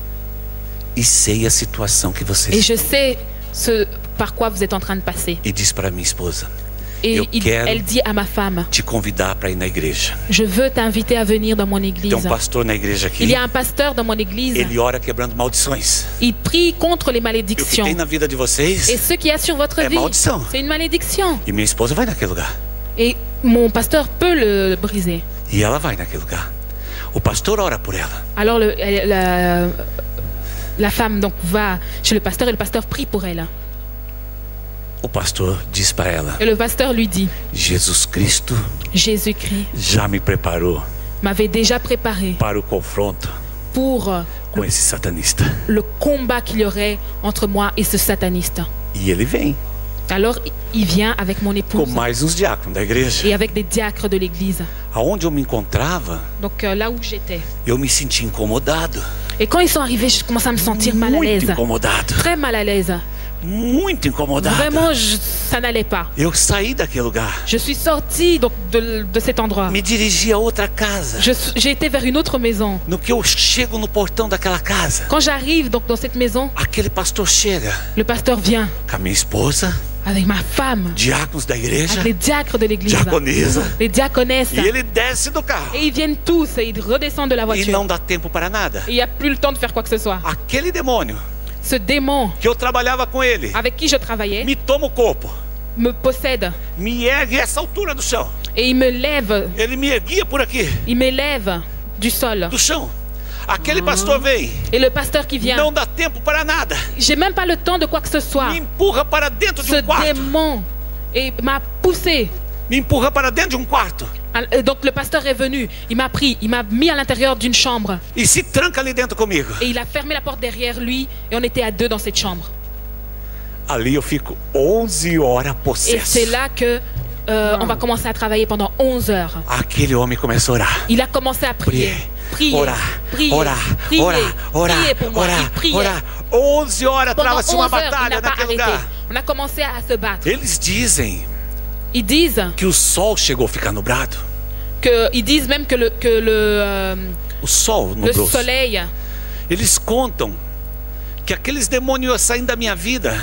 S3: e sei a situação que
S2: et
S3: vocês.
S2: je sais ce par quoi vous êtes en train de passer.
S3: E diz para minha esposa:
S2: Et
S3: Eu quero-
S2: elle dit à ma femme,
S3: te convidar para ir na igreja.
S2: je veux t'inviter à venir dans mon
S3: Tem
S2: église.
S3: pastor na igreja aqui.
S2: Il y a un pasteur dans mon église,
S3: Ele ora quebrando maldições.
S2: il prie contre les
S3: E o que
S2: malédictions.
S3: tem na vida de
S2: Et
S3: vocês
S2: ce qu'il y a sur votre
S3: é
S2: vie,
S3: maldição.
S2: c'est une malédiction.
S3: E minha esposa vai naquele lugar.
S2: Et mon pasteur peut le briser.
S3: E ela vai naquele lugar. O pastor ora por ela.
S2: Alors la femme donc va chez le pasteur et le pasteur prie pour elle.
S3: O pastor diz para ela:
S2: Et le pasteur lui dit,
S3: Jesus Cristo
S2: Jésus-Christ
S3: já me preparou
S2: m'avait déjà préparé
S3: para o confronto
S2: pour
S3: com esse satanista.
S2: le combat qu'il y aurait entre moi et ce sataniste.
S3: E ele vem
S2: Alors il vient avec mon
S3: com
S2: épouse
S3: mais uns diáconos da igreja.
S2: et avec des diacres de l'église.
S3: Aonde eu me encontrava,
S2: Donc là où j'étais.
S3: eu me senti incomodado.
S2: Et quand ils sont arrivés, je commençais à me sentir mal à
S3: Muito
S2: l'aise.
S3: incomodado.
S2: Très mal à l'aise.
S3: Muito incomodado.
S2: Vraiment, ça n'allait pas.
S3: Eu saí daquele lugar.
S2: Je suis sortie donc de cet endroit.
S3: Me dirigi a outra casa.
S2: J'ai été vers une autre maison.
S3: No que eu chego no portão daquela casa,
S2: Quand j'arrive donc dans cette maison,
S3: aquele pastor chega
S2: le pasteur vient
S3: com a minha esposa,
S2: avec ma femme,
S3: diáconos da igreja,
S2: avec les diacres de l'église,
S3: diaconisa,
S2: les diaconesses.
S3: e ele desce do carro.
S2: Et ils viennent tous et ils redescendent de la
S3: E
S2: voiture.
S3: não dá tempo para nada.
S2: Et il n'y a plus le temps de faire quoi que ce soit.
S3: Aquele demônio
S2: Ce démon
S3: que eu trabalhava com ele
S2: avec qui je travaillais
S3: me toma o corpo,
S2: me possède
S3: me ergue a essa altura do chão.
S2: et il me lève,
S3: Ele me erguia por aqui,
S2: il m'élève du sol.
S3: do chão. Aquele pastor vem,
S2: Et le pasteur qui vient,
S3: não dá tempo para nada.
S2: j'ai même pas le temps de quoi que ce soit.
S3: Me empurra para dentro de
S2: Ce
S3: quarto.
S2: démon et m'a poussé.
S3: Me empurra para dentro de quarto.
S2: Donc le pasteur est venu, il m'a pris, il m'a mis à l'intérieur d'une chambre
S3: E se tranca ali dentro comigo.
S2: et il a fermé la porte derrière lui et on était à 2 dans cette chambre.
S3: Ali eu fico 11 horas
S2: Et
S3: possesso.
S2: c'est là que on va commencer à travailler pendant 11 heures.
S3: Aquele homem começa a orar.
S2: Il a commencé à prier. priez,
S3: orar,
S2: priez,
S3: orar,
S2: priez,
S3: orar, orar,
S2: priez pour moi. Il
S3: orar,
S2: priait.
S3: orar. 11 horas
S2: Pendant
S3: trava-se
S2: 11
S3: uma
S2: heures, il
S3: batalha
S2: n'a pas
S3: naquele
S2: arrêté.
S3: lugar.
S2: On a commencé à se battre.
S3: Eles dizem
S2: Ils disent
S3: que o sol chegou a ficar nublado.
S2: ils disent même que
S3: O sol
S2: le
S3: nublou.
S2: soleil,
S3: Eles contam que aqueles demônios saindo da minha vida,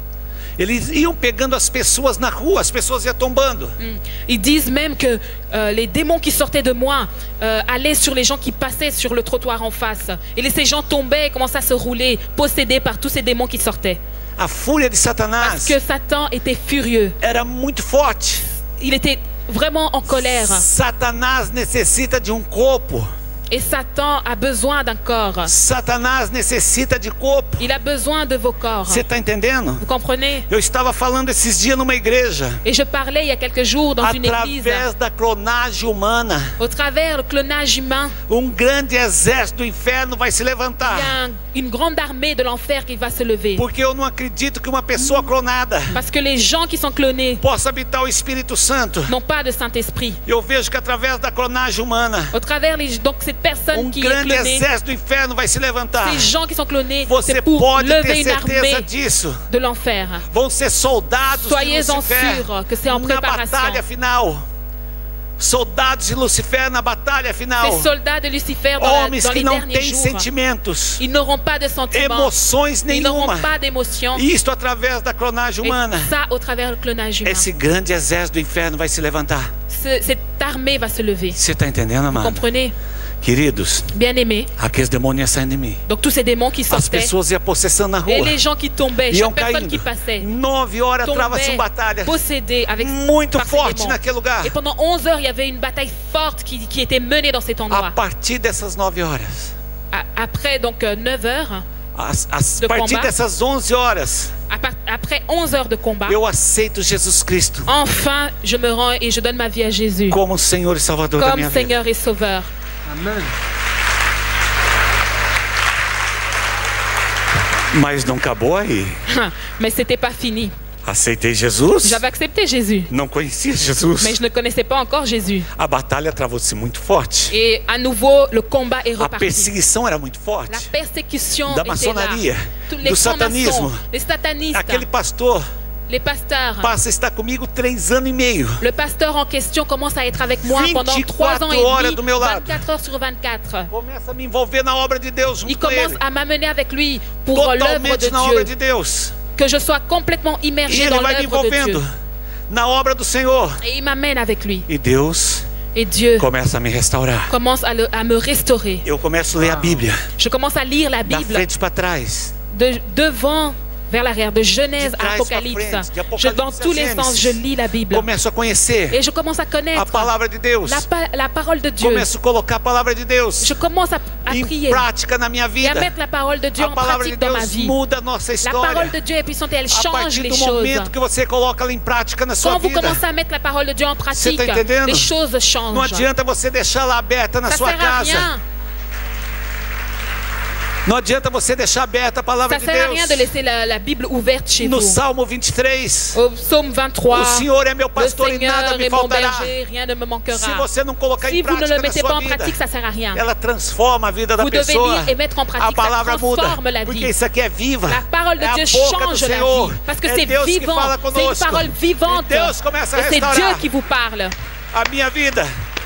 S3: eles iam pegando as pessoas na rua, as pessoas iam tombando.
S2: ils disent même que les démons qui sortaient de moi allaient sur les gens qui passaient sur le trottoir en face. Et ces gens tombaient et commençaient à se rouler, possédés par tous ces démons qui sortaient.
S3: A fúria de
S2: Parce
S3: Satanás
S2: que Satan était furieux.
S3: era muito forte.
S2: Il était vraiment en colère.
S3: Satanás necessita de um corpo.
S2: Et Satan a besoin d'un corps.
S3: Satanás necessita de corpo.
S2: Il a besoin de vos corps.
S3: Você está entendendo?
S2: Vous comprenez?
S3: Eu estava falando esses dias numa igreja,
S2: Et je parlais il y a quelques jours dans une église,
S3: através da clonagem humana,
S2: au travers du clonage humain,
S3: grande exército do inferno vai se
S2: il y
S3: levantar.
S2: a une grande armée de l'enfer qui va se lever.
S3: Porque eu não acredito que uma pessoa clonada
S2: Parce que les gens qui sont clonés
S3: possa habitar o Espírito Santo.
S2: n'ont pas de Saint-Esprit.
S3: Eu vejo que através da clonagem humana,
S2: Au travers, donc cette personne qui est
S3: grande
S2: clonée,
S3: exército do inferno vai se levantar.
S2: ces gens qui sont clonés,
S3: Você
S2: c'est pour
S3: pode
S2: lever
S3: ter
S2: une
S3: certeza
S2: armée
S3: disso.
S2: de l'enfer.
S3: Vão ser soldados de
S2: Soyez-en
S3: Lucifer
S2: sûrs que c'est en
S3: na
S2: préparation.
S3: batalha final. Soldados de Lucifer na batalha final.
S2: Ces soldats de Lucifer
S3: Homens
S2: dans
S3: que
S2: les
S3: não
S2: derniers
S3: têm
S2: jours,
S3: sentimentos,
S2: ils n'auront pas de sentiments,
S3: emoções
S2: ils n'auront
S3: nenhuma.
S2: pas d'émotions.
S3: Isto através da clonagem humana.
S2: Et ça, au travers du clonage humain.
S3: Esse grande exército do inferno vai se levantar.
S2: Cette armée va se lever.
S3: Você está entendendo,
S2: Vous
S3: amado?
S2: comprenez?
S3: Queridos,
S2: Bien-aimés.
S3: aqueles demônios iam saindo de mim.
S2: Donc tous ces démons qui
S3: As
S2: sortaient,
S3: pessoas iam possessando na
S2: et
S3: rua.
S2: les gens qui tombaient,
S3: Iam
S2: chaque personne
S3: caindo.
S2: qui passait,
S3: 9 horas trava-se
S2: tombaient,
S3: uma batalha
S2: possédés avec
S3: muito
S2: par ces
S3: forte
S2: démons.
S3: naquele lugar.
S2: Et pendant 11 heures, il y avait une bataille forte qui était menée dans cet
S3: A
S2: endroit.
S3: partir dessas 9 horas,
S2: Après donc 9 heures,
S3: a
S2: De
S3: partir
S2: combat.
S3: dessas 11 horas,
S2: après 11 heures de combat,
S3: eu aceito Jesus Cristo
S2: enfin je me rends et je donne ma vie à Jésus
S3: como Senhor e Salvador da
S2: comme
S3: minha vida.
S2: Seigneur et Sauveur.
S1: Amen.
S3: Mas não acabou aí.
S2: Mais c'était pas fini.
S3: Aceitei Jesus,
S2: J'avais accepté Jésus,
S3: não conhecia Jesus.
S2: mais je ne connaissais pas encore Jésus.
S3: A batalha travou-se muito forte.
S2: Et à nouveau, le combat est
S3: A
S2: reparti.
S3: perseguição era muito forte.
S2: La persécution
S3: Da
S2: était là.
S3: maçonaria,
S2: Tous les
S3: do
S2: francs-maçons,
S3: satanismo.
S2: les satanistes,
S3: Aquele pastor
S2: les pasteurs.
S3: passa a estar comigo 3 anos e meio.
S2: Le pasteur en question commence à être avec moi pendant 3 ans et
S3: 24 horas
S2: demi,
S3: do meu lado.
S2: 24 heures sur 24.
S3: Começa a me envolver na obra de Deus junto
S2: Il
S3: com
S2: commence
S3: ele.
S2: à m'amener avec lui pour l'œuvre
S3: Totalmente
S2: de
S3: na obra de
S2: Dieu,
S3: Deus.
S2: que je sois complètement
S3: E
S2: immergé
S3: ele
S2: dans
S3: vai me
S2: l'œuvre de Dieu.
S3: envolvendo na obra do Senhor.
S2: Et il m'amène avec lui.
S3: E Deus
S2: Et Dieu
S3: começa a me restaurar.
S2: commence à me restaurer.
S3: Eu começo a ler a Bíblia,
S2: Je commence à lire la
S3: da
S2: Bible
S3: frente para trás.
S2: de devant vers l'arrière, de Genèse
S3: De
S2: à
S3: trás
S2: Apocalypse.
S3: pra frente, de Apocalipse
S2: Dans tous
S3: a
S2: les
S3: Gênesis.
S2: sens, je lis la Bible.
S3: Começo a conhecer
S2: Et je commence à connaître
S3: a palavra de Deus.
S2: la parole de Dieu.
S3: Começo a colocar a palavra de Deus
S2: Je commence à
S3: em
S2: prier
S3: prática na minha
S2: et à
S3: vida.
S2: mettre la parole de Dieu
S3: A
S2: en
S3: palavra de
S2: pratique dans ma
S3: Deus
S2: vie.
S3: muda a nossa
S2: La parole
S3: história.
S2: de Dieu est puissante et elle
S3: A
S2: change
S3: partir
S2: les
S3: do
S2: choses.
S3: momento que você coloca ela em prática na sua
S2: Quand vous
S3: vida,
S2: commencez à mettre la parole de Dieu en pratique,
S3: tá entendendo?
S2: les choses
S3: não
S2: changent.
S3: adianta você deixar ela aberta na
S2: Ça
S3: sua
S2: sert à
S3: casa.
S2: rien.
S3: Não adianta você deixar aberta a palavra
S2: Ça
S3: de
S2: sert à rien de
S3: Deus.
S2: laisser la Bible ouverte chez
S3: No
S2: vous.
S3: Salmo 23,
S2: Au psaume 23,
S3: o Senhor é meu
S2: le
S3: pastor e
S2: Seigneur
S3: nada me
S2: est mon
S3: faltará.
S2: berger, rien ne me
S3: Se
S2: manquera.
S3: você não colocar
S2: Si
S3: em
S2: vous ne le
S3: prática na
S2: mettez pas
S3: sua
S2: en
S3: vida,
S2: pratique, ça sert à rien.
S3: ela transforma a vida da
S2: Vous devez
S3: pessoa.
S2: lire et mettre en
S3: A
S2: pratique, ça
S3: palavra muda,
S2: transforme la
S3: porque
S2: vie.
S3: isso aqui é viva.
S2: La parole de
S3: É a
S2: Dieu
S3: boca do
S2: change la
S3: Senhor.
S2: vie. Parce que
S3: É
S2: c'est
S3: Deus que
S2: vivant.
S3: fala
S2: C'est une
S3: conosco.
S2: parole vivante.
S3: E Deus começa a
S2: Et c'est Dieu
S3: restaurar
S2: qui vous parle.
S3: a minha vida.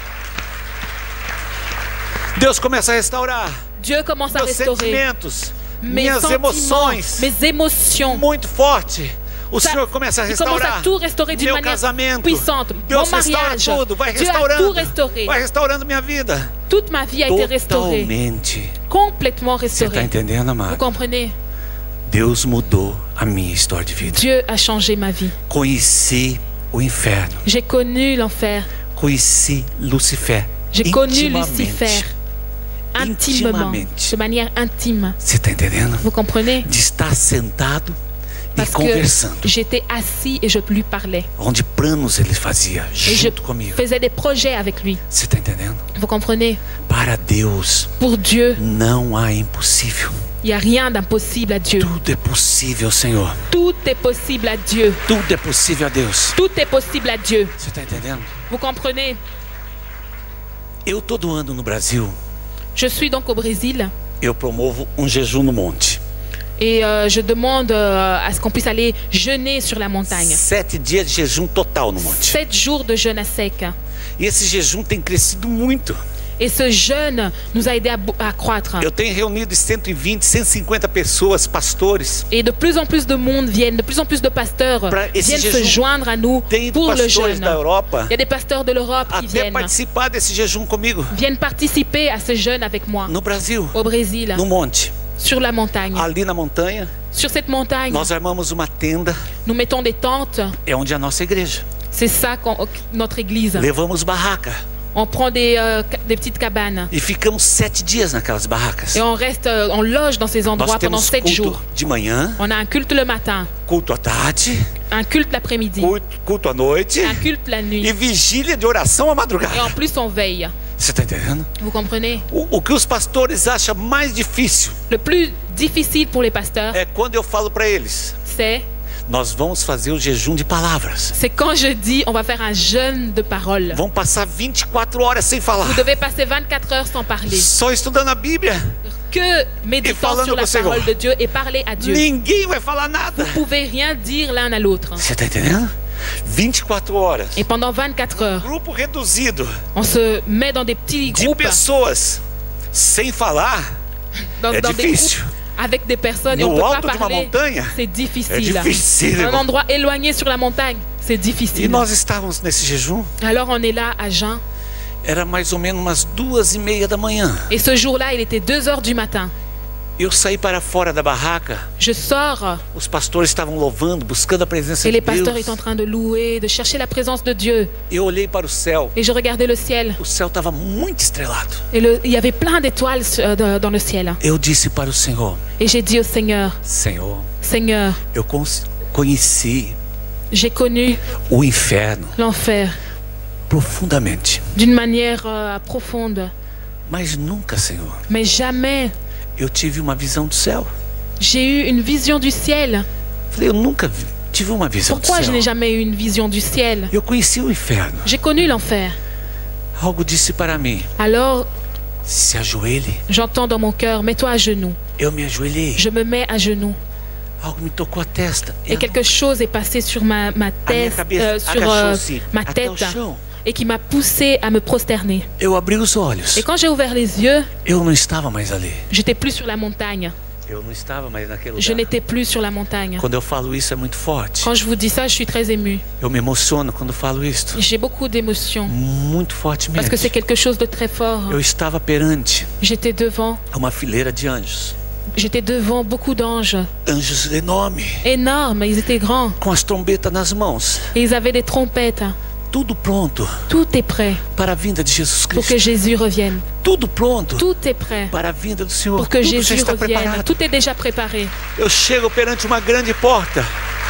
S3: Deus começa a restaurar
S2: Dieu commence à
S3: meus
S2: restaurer
S3: sentimentos,
S2: mes
S3: minhas
S2: sentiments,
S3: emoções.
S2: mes émotions.
S3: Muito forte. O
S2: Ça-
S3: Senhor começa a
S2: Il commence
S3: restaurar
S2: à tout restaurer d'une
S3: meu
S2: manière
S3: casamento.
S2: puissante.
S3: Deus
S2: Mon
S3: restaura
S2: mariage,
S3: tudo, vai
S2: Dieu a tout
S3: restaurando,
S2: restauré.
S3: vai restaurando minha vida.
S2: Toute ma vie a été restaurée,
S3: Totalmente.
S2: complètement
S3: Você está
S2: restaurée.
S3: entendendo,
S2: Vous
S3: amado?
S2: comprenez?
S3: Deus mudou a minha história de vida.
S2: Dieu a changé ma vie.
S3: Conheci o inferno.
S2: J'ai connu l'enfer.
S3: Conheci Lucifer.
S2: J'ai connu
S3: intimamente.
S2: Lucifer intimement,
S3: Intimamente.
S2: de manière intime.
S3: Você está entendendo?
S2: Vous comprenez?
S3: De estar sentado e
S2: Parce que
S3: conversando.
S2: j'étais assis et je lui parlais.
S3: Onde planos ele fazia
S2: Et je
S3: junto comigo.
S2: faisais des projets avec lui.
S3: Você está entendendo?
S2: Vous comprenez?
S3: Para Deus
S2: Pour Dieu,
S3: não há impossível.
S2: il n'y a rien d'impossible à Dieu.
S3: Tudo é possível, Senhor.
S2: Tout est possible à Dieu.
S3: Tudo é possível a Deus.
S2: Tout est possible à Dieu.
S3: Você está entendendo?
S2: Vous comprenez?
S3: Eu todo ano no Brasil,
S2: Je suis donc au Brésil
S3: eu promovo jejum no monte.
S2: et je demande à ce qu'on puisse aller jeûner sur la montagne.
S3: 7 dias de jejum total no monte.
S2: 7 jours de jeûne à sec.
S3: E esse jejum tem crescido muito.
S2: Et ce jeûne nous a aidé à croître.
S3: Eu tenho reunido 120, 150 pessoas, pastores.
S2: Et de plus en plus de monde viennent, de plus en plus de pasteurs viennent se joindre à nous
S3: Tem
S2: pour le
S3: pastores
S2: jeûne.
S3: da Europa
S2: Il y a des pasteurs de l'Europe qui
S3: até
S2: viennent
S3: participar desse jejum comigo.
S2: participer à ce jeûne avec moi
S3: No Brasil,
S2: au Brésil,
S3: no monte.
S2: sur la montagne.
S3: Ali na montanha,
S2: Sur cette montagne,
S3: nós armamos uma tenda.
S2: nous mettons des tentes.
S3: É onde é a nossa igreja.
S2: C'est ça notre église.
S3: Levamos barraca.
S2: On prend des petites cabanes
S3: E ficamos 7 dias naquelas barracas.
S2: et on reste, on loge dans ces
S3: Nós
S2: endroits pendant
S3: temos
S2: 7
S3: culto
S2: jours.
S3: de manhã,
S2: On a un culte le matin,
S3: culto à tarde,
S2: un culte l'après-midi,
S3: culto à noite
S2: un culte la
S3: e
S2: nuit.
S3: vigília de oração à
S2: Et
S3: madrugada.
S2: en plus, on veille.
S3: Você está entendendo?
S2: Vous comprenez?
S3: O que os pastores acham mais difícil
S2: Le plus difficile pour les pasteurs,
S3: é quando eu falo para eles: nós vamos fazer o jejum de palavras.
S2: c'est quand je dis on va faire un jeûne de parole.
S3: Vamos passar 24 horas sem falar,
S2: Vous devez passer 24 heures sans parler,
S3: só estudando a Bíblia.
S2: que méditant sur la parole de Dieu et parler à Dieu.
S3: Ninguém vai falar nada.
S2: Vous pouvez rien dire l'un à l'autre.
S3: Você está entendendo? 24 horas.
S2: Et pendant 24 heures,
S3: Grupo reduzido
S2: on se met dans des petits
S3: de
S2: groupes,
S3: pessoas sem falar
S2: dans
S3: é
S2: des
S3: difícil.
S2: groupes avec des personnes et on
S3: No
S2: ne peut
S3: alto
S2: pas
S3: de uma
S2: parler.
S3: montanha
S2: C'est
S3: é
S2: difficile.
S3: difícil.
S2: Un endroit éloigné sur la montagne, c'est
S3: E
S2: difficile.
S3: nós estávamos nesse jejum.
S2: Alors on est là à jeun.
S3: Era mais ou menos umas 2:30 da manhã.
S2: Et ce jour-là, il était 2 heures du matin.
S3: Eu saí para fora da barraca.
S2: Je sors
S3: Os pastores estavam louvando, buscando a presença
S2: et
S3: de
S2: les pasteurs
S3: Deus.
S2: étaient en train de louer, de chercher la présence de Dieu.
S3: Eu olhei para o céu.
S2: Et je regardais le ciel.
S3: O céu estava muito estrelado.
S2: Et il y avait plein d'étoiles dans le ciel.
S3: Eu disse para o Senhor:
S2: Et j'ai dit au Seigneur,
S3: Senhor,
S2: Seigneur,
S3: eu conheci
S2: j'ai connu
S3: o inferno
S2: l'enfer
S3: profundamente,
S2: d'une manière profonde.
S3: mas nunca, Senhor,
S2: Mais jamais
S3: eu tive uma visão do céu.
S2: j'ai eu une vision du ciel.
S3: Falei, eu nunca tive uma visão
S2: Pourquoi
S3: do
S2: je
S3: céu.
S2: n'ai jamais eu une vision du ciel?
S3: Eu conheci o inferno.
S2: J'ai connu l'enfer.
S3: Algo disse para mim:
S2: Alors,
S3: se ajoelhe.
S2: j'entends dans mon cœur, mets-toi à genoux.
S3: Eu me ajoelhei.
S2: Je me mets à genoux.
S3: Algo me tocou a testa.
S2: Et quelque chose est passé sur ma
S3: A minha
S2: tête,
S3: cabeça
S2: sur
S3: agachou-se
S2: ma
S3: até o
S2: tête,
S3: chão.
S2: et qui m'a poussé à me prosterner.
S3: Eu abri os olhos.
S2: Et quand j'ai ouvert les yeux,
S3: Eu não estava mais ali.
S2: j'étais plus sur la montagne.
S3: Eu não estava mais naquele
S2: Je
S3: lugar.
S2: n'étais plus sur la montagne.
S3: Quando eu falo isso é muito forte.
S2: Quand je vous dis ça, je suis très émue.
S3: Eu me emociono quando falo isto.
S2: J'ai beaucoup d'émotions
S3: Muito fortemente.
S2: parce que c'est quelque chose de très fort.
S3: Eu estava perante
S2: J'étais devant
S3: uma fileira de anjos.
S2: J'étais devant beaucoup d'anges,
S3: Anjos enormes,
S2: énormes, ils étaient grands,
S3: com as trombetas nas mãos.
S2: et ils avaient des trompettes.
S3: Tudo pronto
S2: Tout est prêt
S3: para a vinda de Jesus
S2: pour que
S3: Cristo.
S2: Jésus revienne.
S3: Tudo pronto
S2: Tout est prêt
S3: para a vinda do Senhor.
S2: pour que
S3: Tudo já
S2: Jésus
S3: está
S2: revienne.
S3: preparado.
S2: Tout est déjà préparé.
S3: Eu chego perante uma grande porta.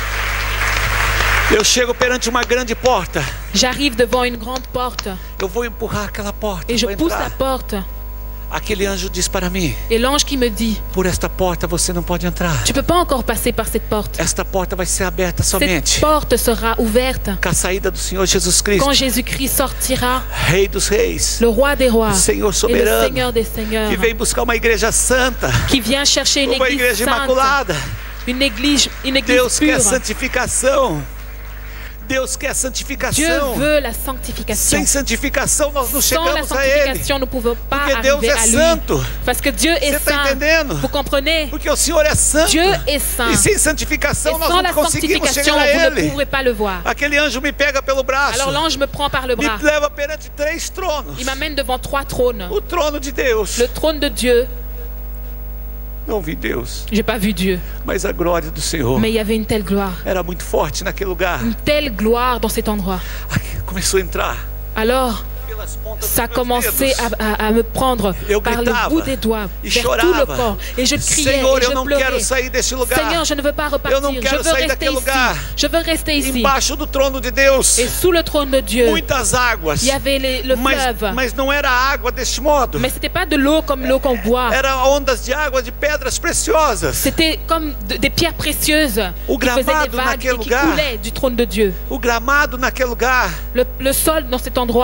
S3: Eu chego perante uma grande porta.
S2: J'arrive devant une grande porte
S3: Eu vou empurrar aquela porta.
S2: et je
S3: Vou
S2: pousse la
S3: entrar.
S2: porte.
S3: Aquele anjo diz para mim:
S2: Et l'ange qui me dit,
S3: por esta porta você não pode entrar.
S2: tu peux pas encore passer par cette porte.
S3: Esta porta vai ser aberta
S2: Cette
S3: somente
S2: porte sera ouverte
S3: com a saída do Senhor Jesus Cristo,
S2: quand Jésus-Christ sortira,
S3: Rei dos Reis,
S2: le roi des rois
S3: o Senhor
S2: et le
S3: soberano,
S2: Seigneur des seigneurs,
S3: que vem buscar uma igreja santa,
S2: qui vient chercher une
S3: uma
S2: église
S3: igreja
S2: sainte,
S3: imaculada.
S2: une église
S3: Deus quer
S2: pure.
S3: santificação. Deus quer
S2: Dieu
S3: santificação.
S2: veut la sanctification.
S3: Sem santificação nós não
S2: Sans la
S3: chegamos a Ele.
S2: sanctification, nous ne pouvons pas
S3: Porque Deus
S2: arriver
S3: é
S2: à lui.
S3: santo.
S2: Parce que Dieu est
S3: Você está
S2: saint.
S3: entendendo?
S2: Vous comprenez?
S3: Porque o Senhor é santo.
S2: Dieu est saint.
S3: E sem
S2: Et
S3: santificação nós
S2: sans
S3: não
S2: la
S3: conseguimos
S2: sanctification,
S3: chegar a
S2: vous ne
S3: Ele.
S2: pourrez pas le voir.
S3: Aquele anjo me pega pelo braço.
S2: Alors l'ange me prend par le
S3: Me
S2: bras.
S3: leva perante 3 tronos.
S2: Il m'amène devant 3 trônes.
S3: O trono de Deus.
S2: Le trône de Dieu,
S3: Não vi Deus,
S2: j'ai pas vu Dieu,
S3: mas a glória do Senhor
S2: mais il y avait une telle gloire.
S3: era muito forte naquele lugar.
S2: Une telle gloire dans cet endroit.
S3: Começou a entrar
S2: Alors,
S3: pelas pontas
S2: ça a
S3: dos meus
S2: commencé
S3: dedos.
S2: à me prendre
S3: Eu
S2: par le
S3: gritava
S2: bout des doigts,
S3: e
S2: vers
S3: chorava.
S2: tout le corps. Et je criais
S3: Senhor,
S2: et
S3: eu
S2: je
S3: não
S2: pleurais.
S3: quero sair deste lugar.
S2: Seigneur, je ne veux pas repartir.
S3: Eu não
S2: Je
S3: quero
S2: veux
S3: sair
S2: rester
S3: daquele
S2: ici.
S3: lugar.
S2: Je veux rester ici.
S3: Embaixo do trono de Deus,
S2: Et sous le trône de Dieu,
S3: muitas águas.
S2: il y avait le fleuve.
S3: Mas não era água deste modo.
S2: Mais c'était pas de l'eau comme l'eau qu'on boit.
S3: Era ondas de água de pedras preciosas.
S2: C'était comme des pierres précieuses
S3: O
S2: qui faisaient des
S3: gramado
S2: vagues et
S3: naquele
S2: qui
S3: lugar.
S2: coulaient du trône de Dieu.
S3: O gramado naquele lugar
S2: Le sol dans cet endroit
S3: era fio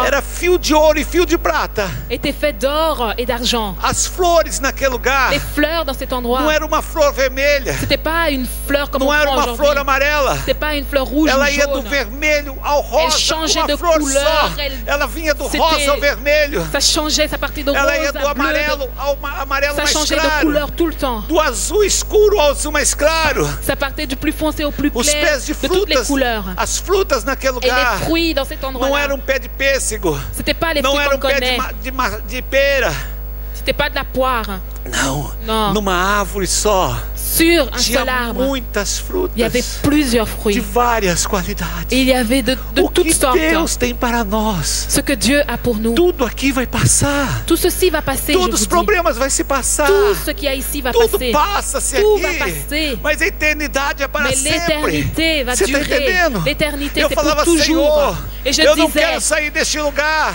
S3: fio de ouro e fio de prata.
S2: était fait d'or et d'argent.
S3: As flores naquele lugar
S2: Les fleurs dans cet endroit,
S3: não era uma flor vermelha,
S2: c'était pas une fleur comme
S3: não
S2: on
S3: era
S2: prend
S3: uma
S2: aujourd'hui.
S3: flor amarela.
S2: C'était pas une fleur rouge
S3: Ela
S2: ou
S3: ia do
S2: jaune.
S3: vermelho ao rosa,
S2: changeait
S3: uma
S2: de
S3: flor
S2: couleur,
S3: só.
S2: elle-
S3: Ela vinha do
S2: C'était-
S3: rosa ao vermelho.
S2: Ça changeait, ça partait de rose
S3: Ela ia do
S2: à bleu.
S3: amarelo ao amarelo
S2: Ça
S3: mais
S2: changeait de
S3: claro.
S2: couleur tout le temps.
S3: Do azul escuro ao azul mais claro.
S2: Ça partait du plus foncé au plus
S3: Os
S2: clair,
S3: pés de
S2: de toutes les
S3: frutas,
S2: couleurs.
S3: as frutas naquele
S2: Et
S3: lugar
S2: les fruits dans cet
S3: não
S2: endroit-là,
S3: era pé de pêssego,
S2: c'était pas les
S3: não
S2: fruits
S3: era
S2: qu'on
S3: pé
S2: connaît.
S3: de pera.
S2: C'était pas de la poire.
S3: Não,
S2: Não.
S3: numa árvore só
S2: Sur un
S3: tinha
S2: seul arbre,
S3: muitas
S2: il y avait
S3: frutas
S2: plusieurs
S3: de
S2: fruits.
S3: várias qualidades.
S2: Et il y avait de
S3: O
S2: toutes
S3: que
S2: sortes.
S3: Deus tem para nós,
S2: Ce que Dieu a pour nous.
S3: tudo aqui vai passar.
S2: Tout ceci va passer, je
S3: Todos
S2: vous
S3: os
S2: dis.
S3: problemas vai se passar.
S2: Tout ce qu'il y a ici va
S3: Tudo
S2: passer.
S3: passa-se
S2: Tout va
S3: aqui.
S2: passer.
S3: Mas a eternidade é para
S2: Mais
S3: sempre.
S2: l'éternité va
S3: Você está
S2: durer.
S3: entendendo?
S2: L'éternité,
S3: Eu
S2: c'est pour
S3: falava,
S2: toujours.
S3: Senhor,
S2: Et je
S3: eu não
S2: disais,
S3: quero sair deste lugar.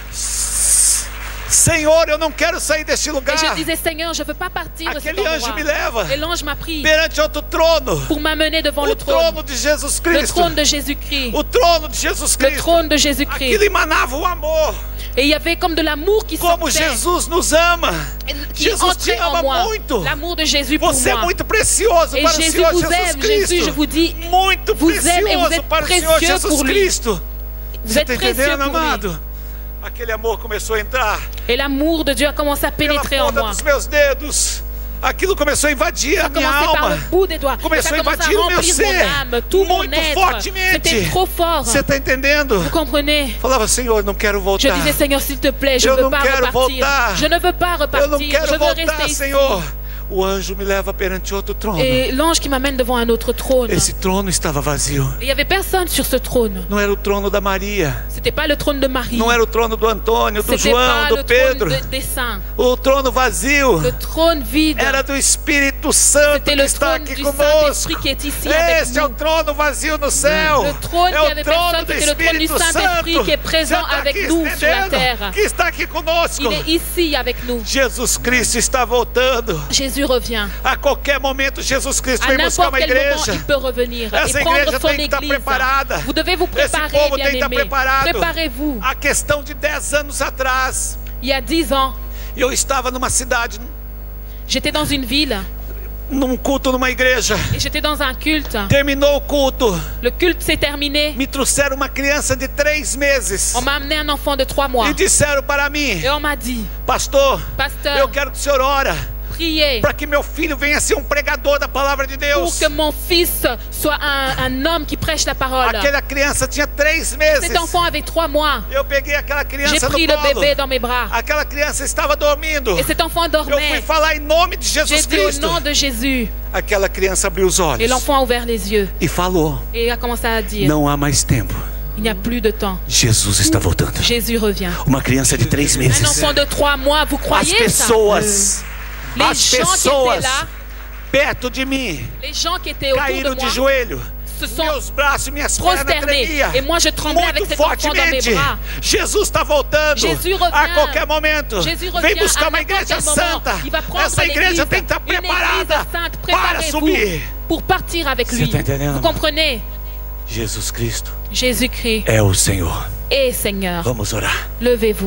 S3: Senhor, eu não quero sair deste lugar.
S2: et je disais, Seigneur, je ne veux pas partir de cet
S3: Aquele anjo
S2: endroit.
S3: me leva
S2: Et l'ange m'a pris
S3: perante outro trono.
S2: pour m'amener devant le
S3: O
S2: trône.
S3: trono de Jesus
S2: Le
S3: Cristo.
S2: trône de Jésus-Christ.
S3: O trono de Jesus
S2: Le
S3: Cristo.
S2: trône de Jésus-Christ.
S3: Aquilo emanava o amor.
S2: Et il y avait comme de l'amour qui
S3: Como
S2: sortait,
S3: Jesus nos ama.
S2: qui
S3: Jesus te
S2: entrait en
S3: ama
S2: moi.
S3: muito.
S2: L'amour de Jésus pour
S3: Você é
S2: moi.
S3: muito precioso
S2: Et
S3: para o
S2: Jésus
S3: Senhor
S2: vous
S3: Jesus
S2: aime. Jésus, je
S3: Cristo.
S2: vous dis,
S3: Muito
S2: vous aime et vous
S3: precioso
S2: êtes
S3: para o Senhor
S2: précieux
S3: Jesus
S2: pour lui.
S3: Cristo.
S2: vous
S3: Você
S2: êtes
S3: está
S2: précieux
S3: entendendo,
S2: pour lui.
S3: amado? Aquele amor começou a entrar
S2: Et l'amour de Dieu a commencé à
S3: pela
S2: pénétrer en
S3: ponta
S2: moi.
S3: dos meus dedos. Aquilo começou a invadir
S2: Ça
S3: a
S2: a
S3: minha
S2: commencé par
S3: alma.
S2: le bout des doigts.
S3: Começou
S2: Ça
S3: a
S2: a commencé
S3: invadir
S2: à
S3: o meu
S2: remplir mon
S3: ser
S2: âme, tout mon
S3: muito
S2: être.
S3: fortemente.
S2: C'était trop fort.
S3: Você está entendendo?
S2: Vous comprenez?
S3: Falava, Senhor, não quero
S2: Je
S3: voltar.
S2: disais, Seigneur, s'il te plaît, je
S3: Eu
S2: ne veux
S3: não
S2: pas
S3: quero
S2: repartir.
S3: voltar.
S2: Je ne veux pas
S3: Eu não
S2: repartir.
S3: quero
S2: Je veux
S3: voltar,
S2: rester ici.
S3: Senhor. O anjo me leva perante outro trono.
S2: Et l'ange qui m'amène devant un autre trône.
S3: Esse trono estava vazio.
S2: Et il n'y avait personne sur ce trône.
S3: Não era o trono da Maria.
S2: C'était pas le trône de Marie.
S3: Não era o trono do Antônio, do
S2: C'était
S3: João,
S2: pas
S3: do
S2: le
S3: Pedro.
S2: trône des saints.
S3: O trono vazio
S2: Le trône vide.
S3: era do Espírito Santo
S2: C'était
S3: que
S2: le
S3: está
S2: trône
S3: aqui
S2: du
S3: conosco.
S2: Saint-Esprit qui est ici avec
S3: Este é o
S2: nous.
S3: trono vazio no céu.
S2: Le trône
S3: É
S2: qui
S3: o
S2: avait
S3: trono
S2: personne,
S3: do
S2: c'était le trône du
S3: Espírito
S2: Saint-Esprit
S3: Santo.
S2: qui est présent
S3: Você tá
S2: avec
S3: aqui
S2: nous sur la
S3: entendendo?
S2: terre.
S3: Que está aqui conosco.
S2: Il est ici avec nous.
S3: Jesus Cristo está voltando.
S2: Jésus revient.
S3: A qualquer momento Jesus Cristo
S2: À
S3: vem buscar
S2: n'importe
S3: uma
S2: quel moment,
S3: igreja.
S2: il peut revenir
S3: Essa
S2: et
S3: igreja
S2: prendre son
S3: tem que estar
S2: église.
S3: preparada.
S2: Vous devez vous
S3: Esse
S2: préparer,
S3: povo tem que estar
S2: bien-aimés.
S3: preparado.
S2: Préparez-vous.
S3: A questão de 10 anos atrás,
S2: Il y a 10 ans,
S3: eu estava numa cidade,
S2: j'étais dans une ville
S3: num culto numa igreja.
S2: et j'étais dans un culte.
S3: Terminou o culto.
S2: Le culte s'est terminé.
S3: Me trouxeram uma criança de 3 meses.
S2: On m'a amené un enfant de 3 mois
S3: E disseram para mim,
S2: et on m'a dit,
S3: pastor,
S2: pasteur,
S3: eu quero que o senhor ora
S2: priez
S3: para que meu filho venha ser pregador da palavra de
S2: pour
S3: Deus.
S2: que mon fils soit un homme qui prêche la parole.
S3: Aquela criança tinha 3 meses.
S2: Cet enfant avait 3 mois.
S3: Eu peguei aquela
S2: J'ai
S3: criança no
S2: pris le
S3: colo.
S2: bébé dans mes bras
S3: Aquela criança estava dormindo.
S2: et cet enfant
S3: Eu fui
S2: dormait.
S3: falar em nome de
S2: J'ai
S3: Jesus
S2: dit au
S3: Cristo.
S2: nom de Jésus.
S3: Aquela criança abriu os olhos
S2: Et l'enfant a ouvert les yeux
S3: e falou:
S2: et a commencé à dire,
S3: não há mais tempo.
S2: il n'y a plus de temps.
S3: Jesus está voltando.
S2: Jésus revient.
S3: Uma criança de 3
S2: Un
S3: meses.
S2: enfant de 3 mois, vous
S3: As
S2: croyez ça?
S3: pessoas,
S2: Les
S3: as
S2: gens qui
S3: pessoas
S2: étaient là,
S3: perto de mim
S2: les gens qui étaient autour de
S3: caíram de
S2: moi,
S3: joelho.
S2: se sont
S3: Meus braços e minhas pernas
S2: prosternés.
S3: tremiam.
S2: Et moi, je tremblais avec
S3: Muito
S2: cet enfant dans mes
S3: fortemente.
S2: bras.
S3: Jesus está voltando
S2: Jesus revient.
S3: a qualquer momento.
S2: Jésus revient
S3: Vem buscar
S2: à
S3: uma
S2: n'importe
S3: igreja
S2: quel moment.
S3: santa.
S2: Il va prendre
S3: Essa igreja
S2: l'église,
S3: tem que estar
S2: une
S3: preparada
S2: église sainte.
S3: para
S2: Préparez-vous
S3: subir.
S2: pour partir avec
S3: Você
S2: lui.
S3: tá entendendo?
S2: Vous comprenez?
S3: Jesus Cristo
S2: Jésus-Christ
S3: é o Senhor.
S2: est Seigneur.
S3: Vamos orar.
S2: Levez-vous.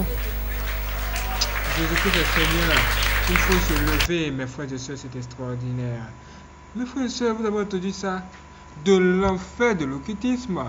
S1: Jésus-Christ est Seigneur. Il faut se lever, mes frères et sœurs, c'est extraordinaire. Mes frères et sœurs, vous avez entendu ça? De l'enfer de l'occultisme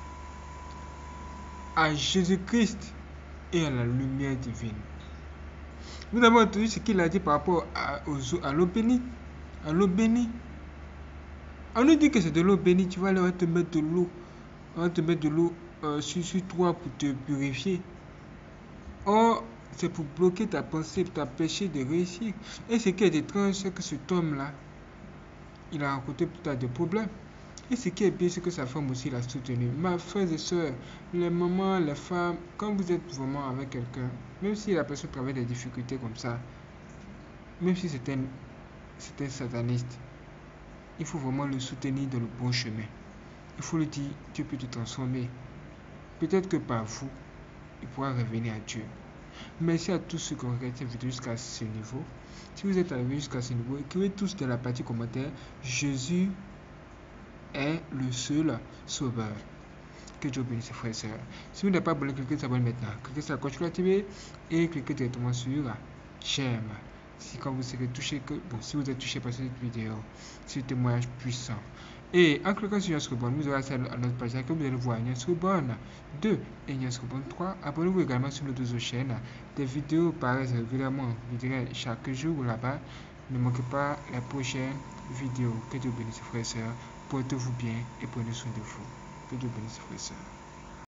S1: à Jésus-Christ et à la lumière divine. Vous avez entendu ce qu'il a dit par rapport à l'eau bénie. À l'eau bénie. On nous dit que c'est de l'eau bénie. Tu vas aller, on va te mettre de l'eau. On va te mettre de l'eau sur toi pour te purifier. Or, c'est pour bloquer ta pensée, ta péché de réussir. Et ce qui est étrange, c'est que cet homme-là, il a rencontré tout un tas de problèmes. Et ce qui est bien, c'est que sa femme aussi l'a soutenu. Ma frères et sœurs, les mamans, les femmes, quand vous êtes vraiment avec quelqu'un, même si la personne traverse des difficultés comme ça, même si c'est un sataniste, il faut vraiment le soutenir dans le bon chemin. Il faut lui dire, Dieu peut te transformer. Peut-être que par vous, il pourra revenir à Dieu. Merci à tous ceux qui ont regardé cette vidéo jusqu'à ce niveau. Si vous êtes arrivés jusqu'à ce niveau, écrivez tous dans la partie commentaire, Jésus est le seul sauveur. Que Dieu bénisse, frères et sœurs. Si vous n'êtes pas abonné, cliquez sur s'abonner maintenant. Cliquez sur la cloche pour l'activer et cliquez directement sur j'aime. Si quand vous serez touché, si vous êtes touché par cette vidéo, c'est un témoignage puissant. Et en cliquant sur Ignace Rebonne, vous aurez accès à notre page que vous allez voir Ignace Rebonne 2 et Ignace Rebonne 3. Abonnez-vous également sur nos deux autres chaînes. Des vidéos paraissent régulièrement, je dirais chaque jour là-bas. Ne manquez pas la prochaine vidéo. Que Dieu bénisse, frères et sœurs. Portez-vous bien et prenez soin de vous. Que Dieu bénisse, frères et sœurs.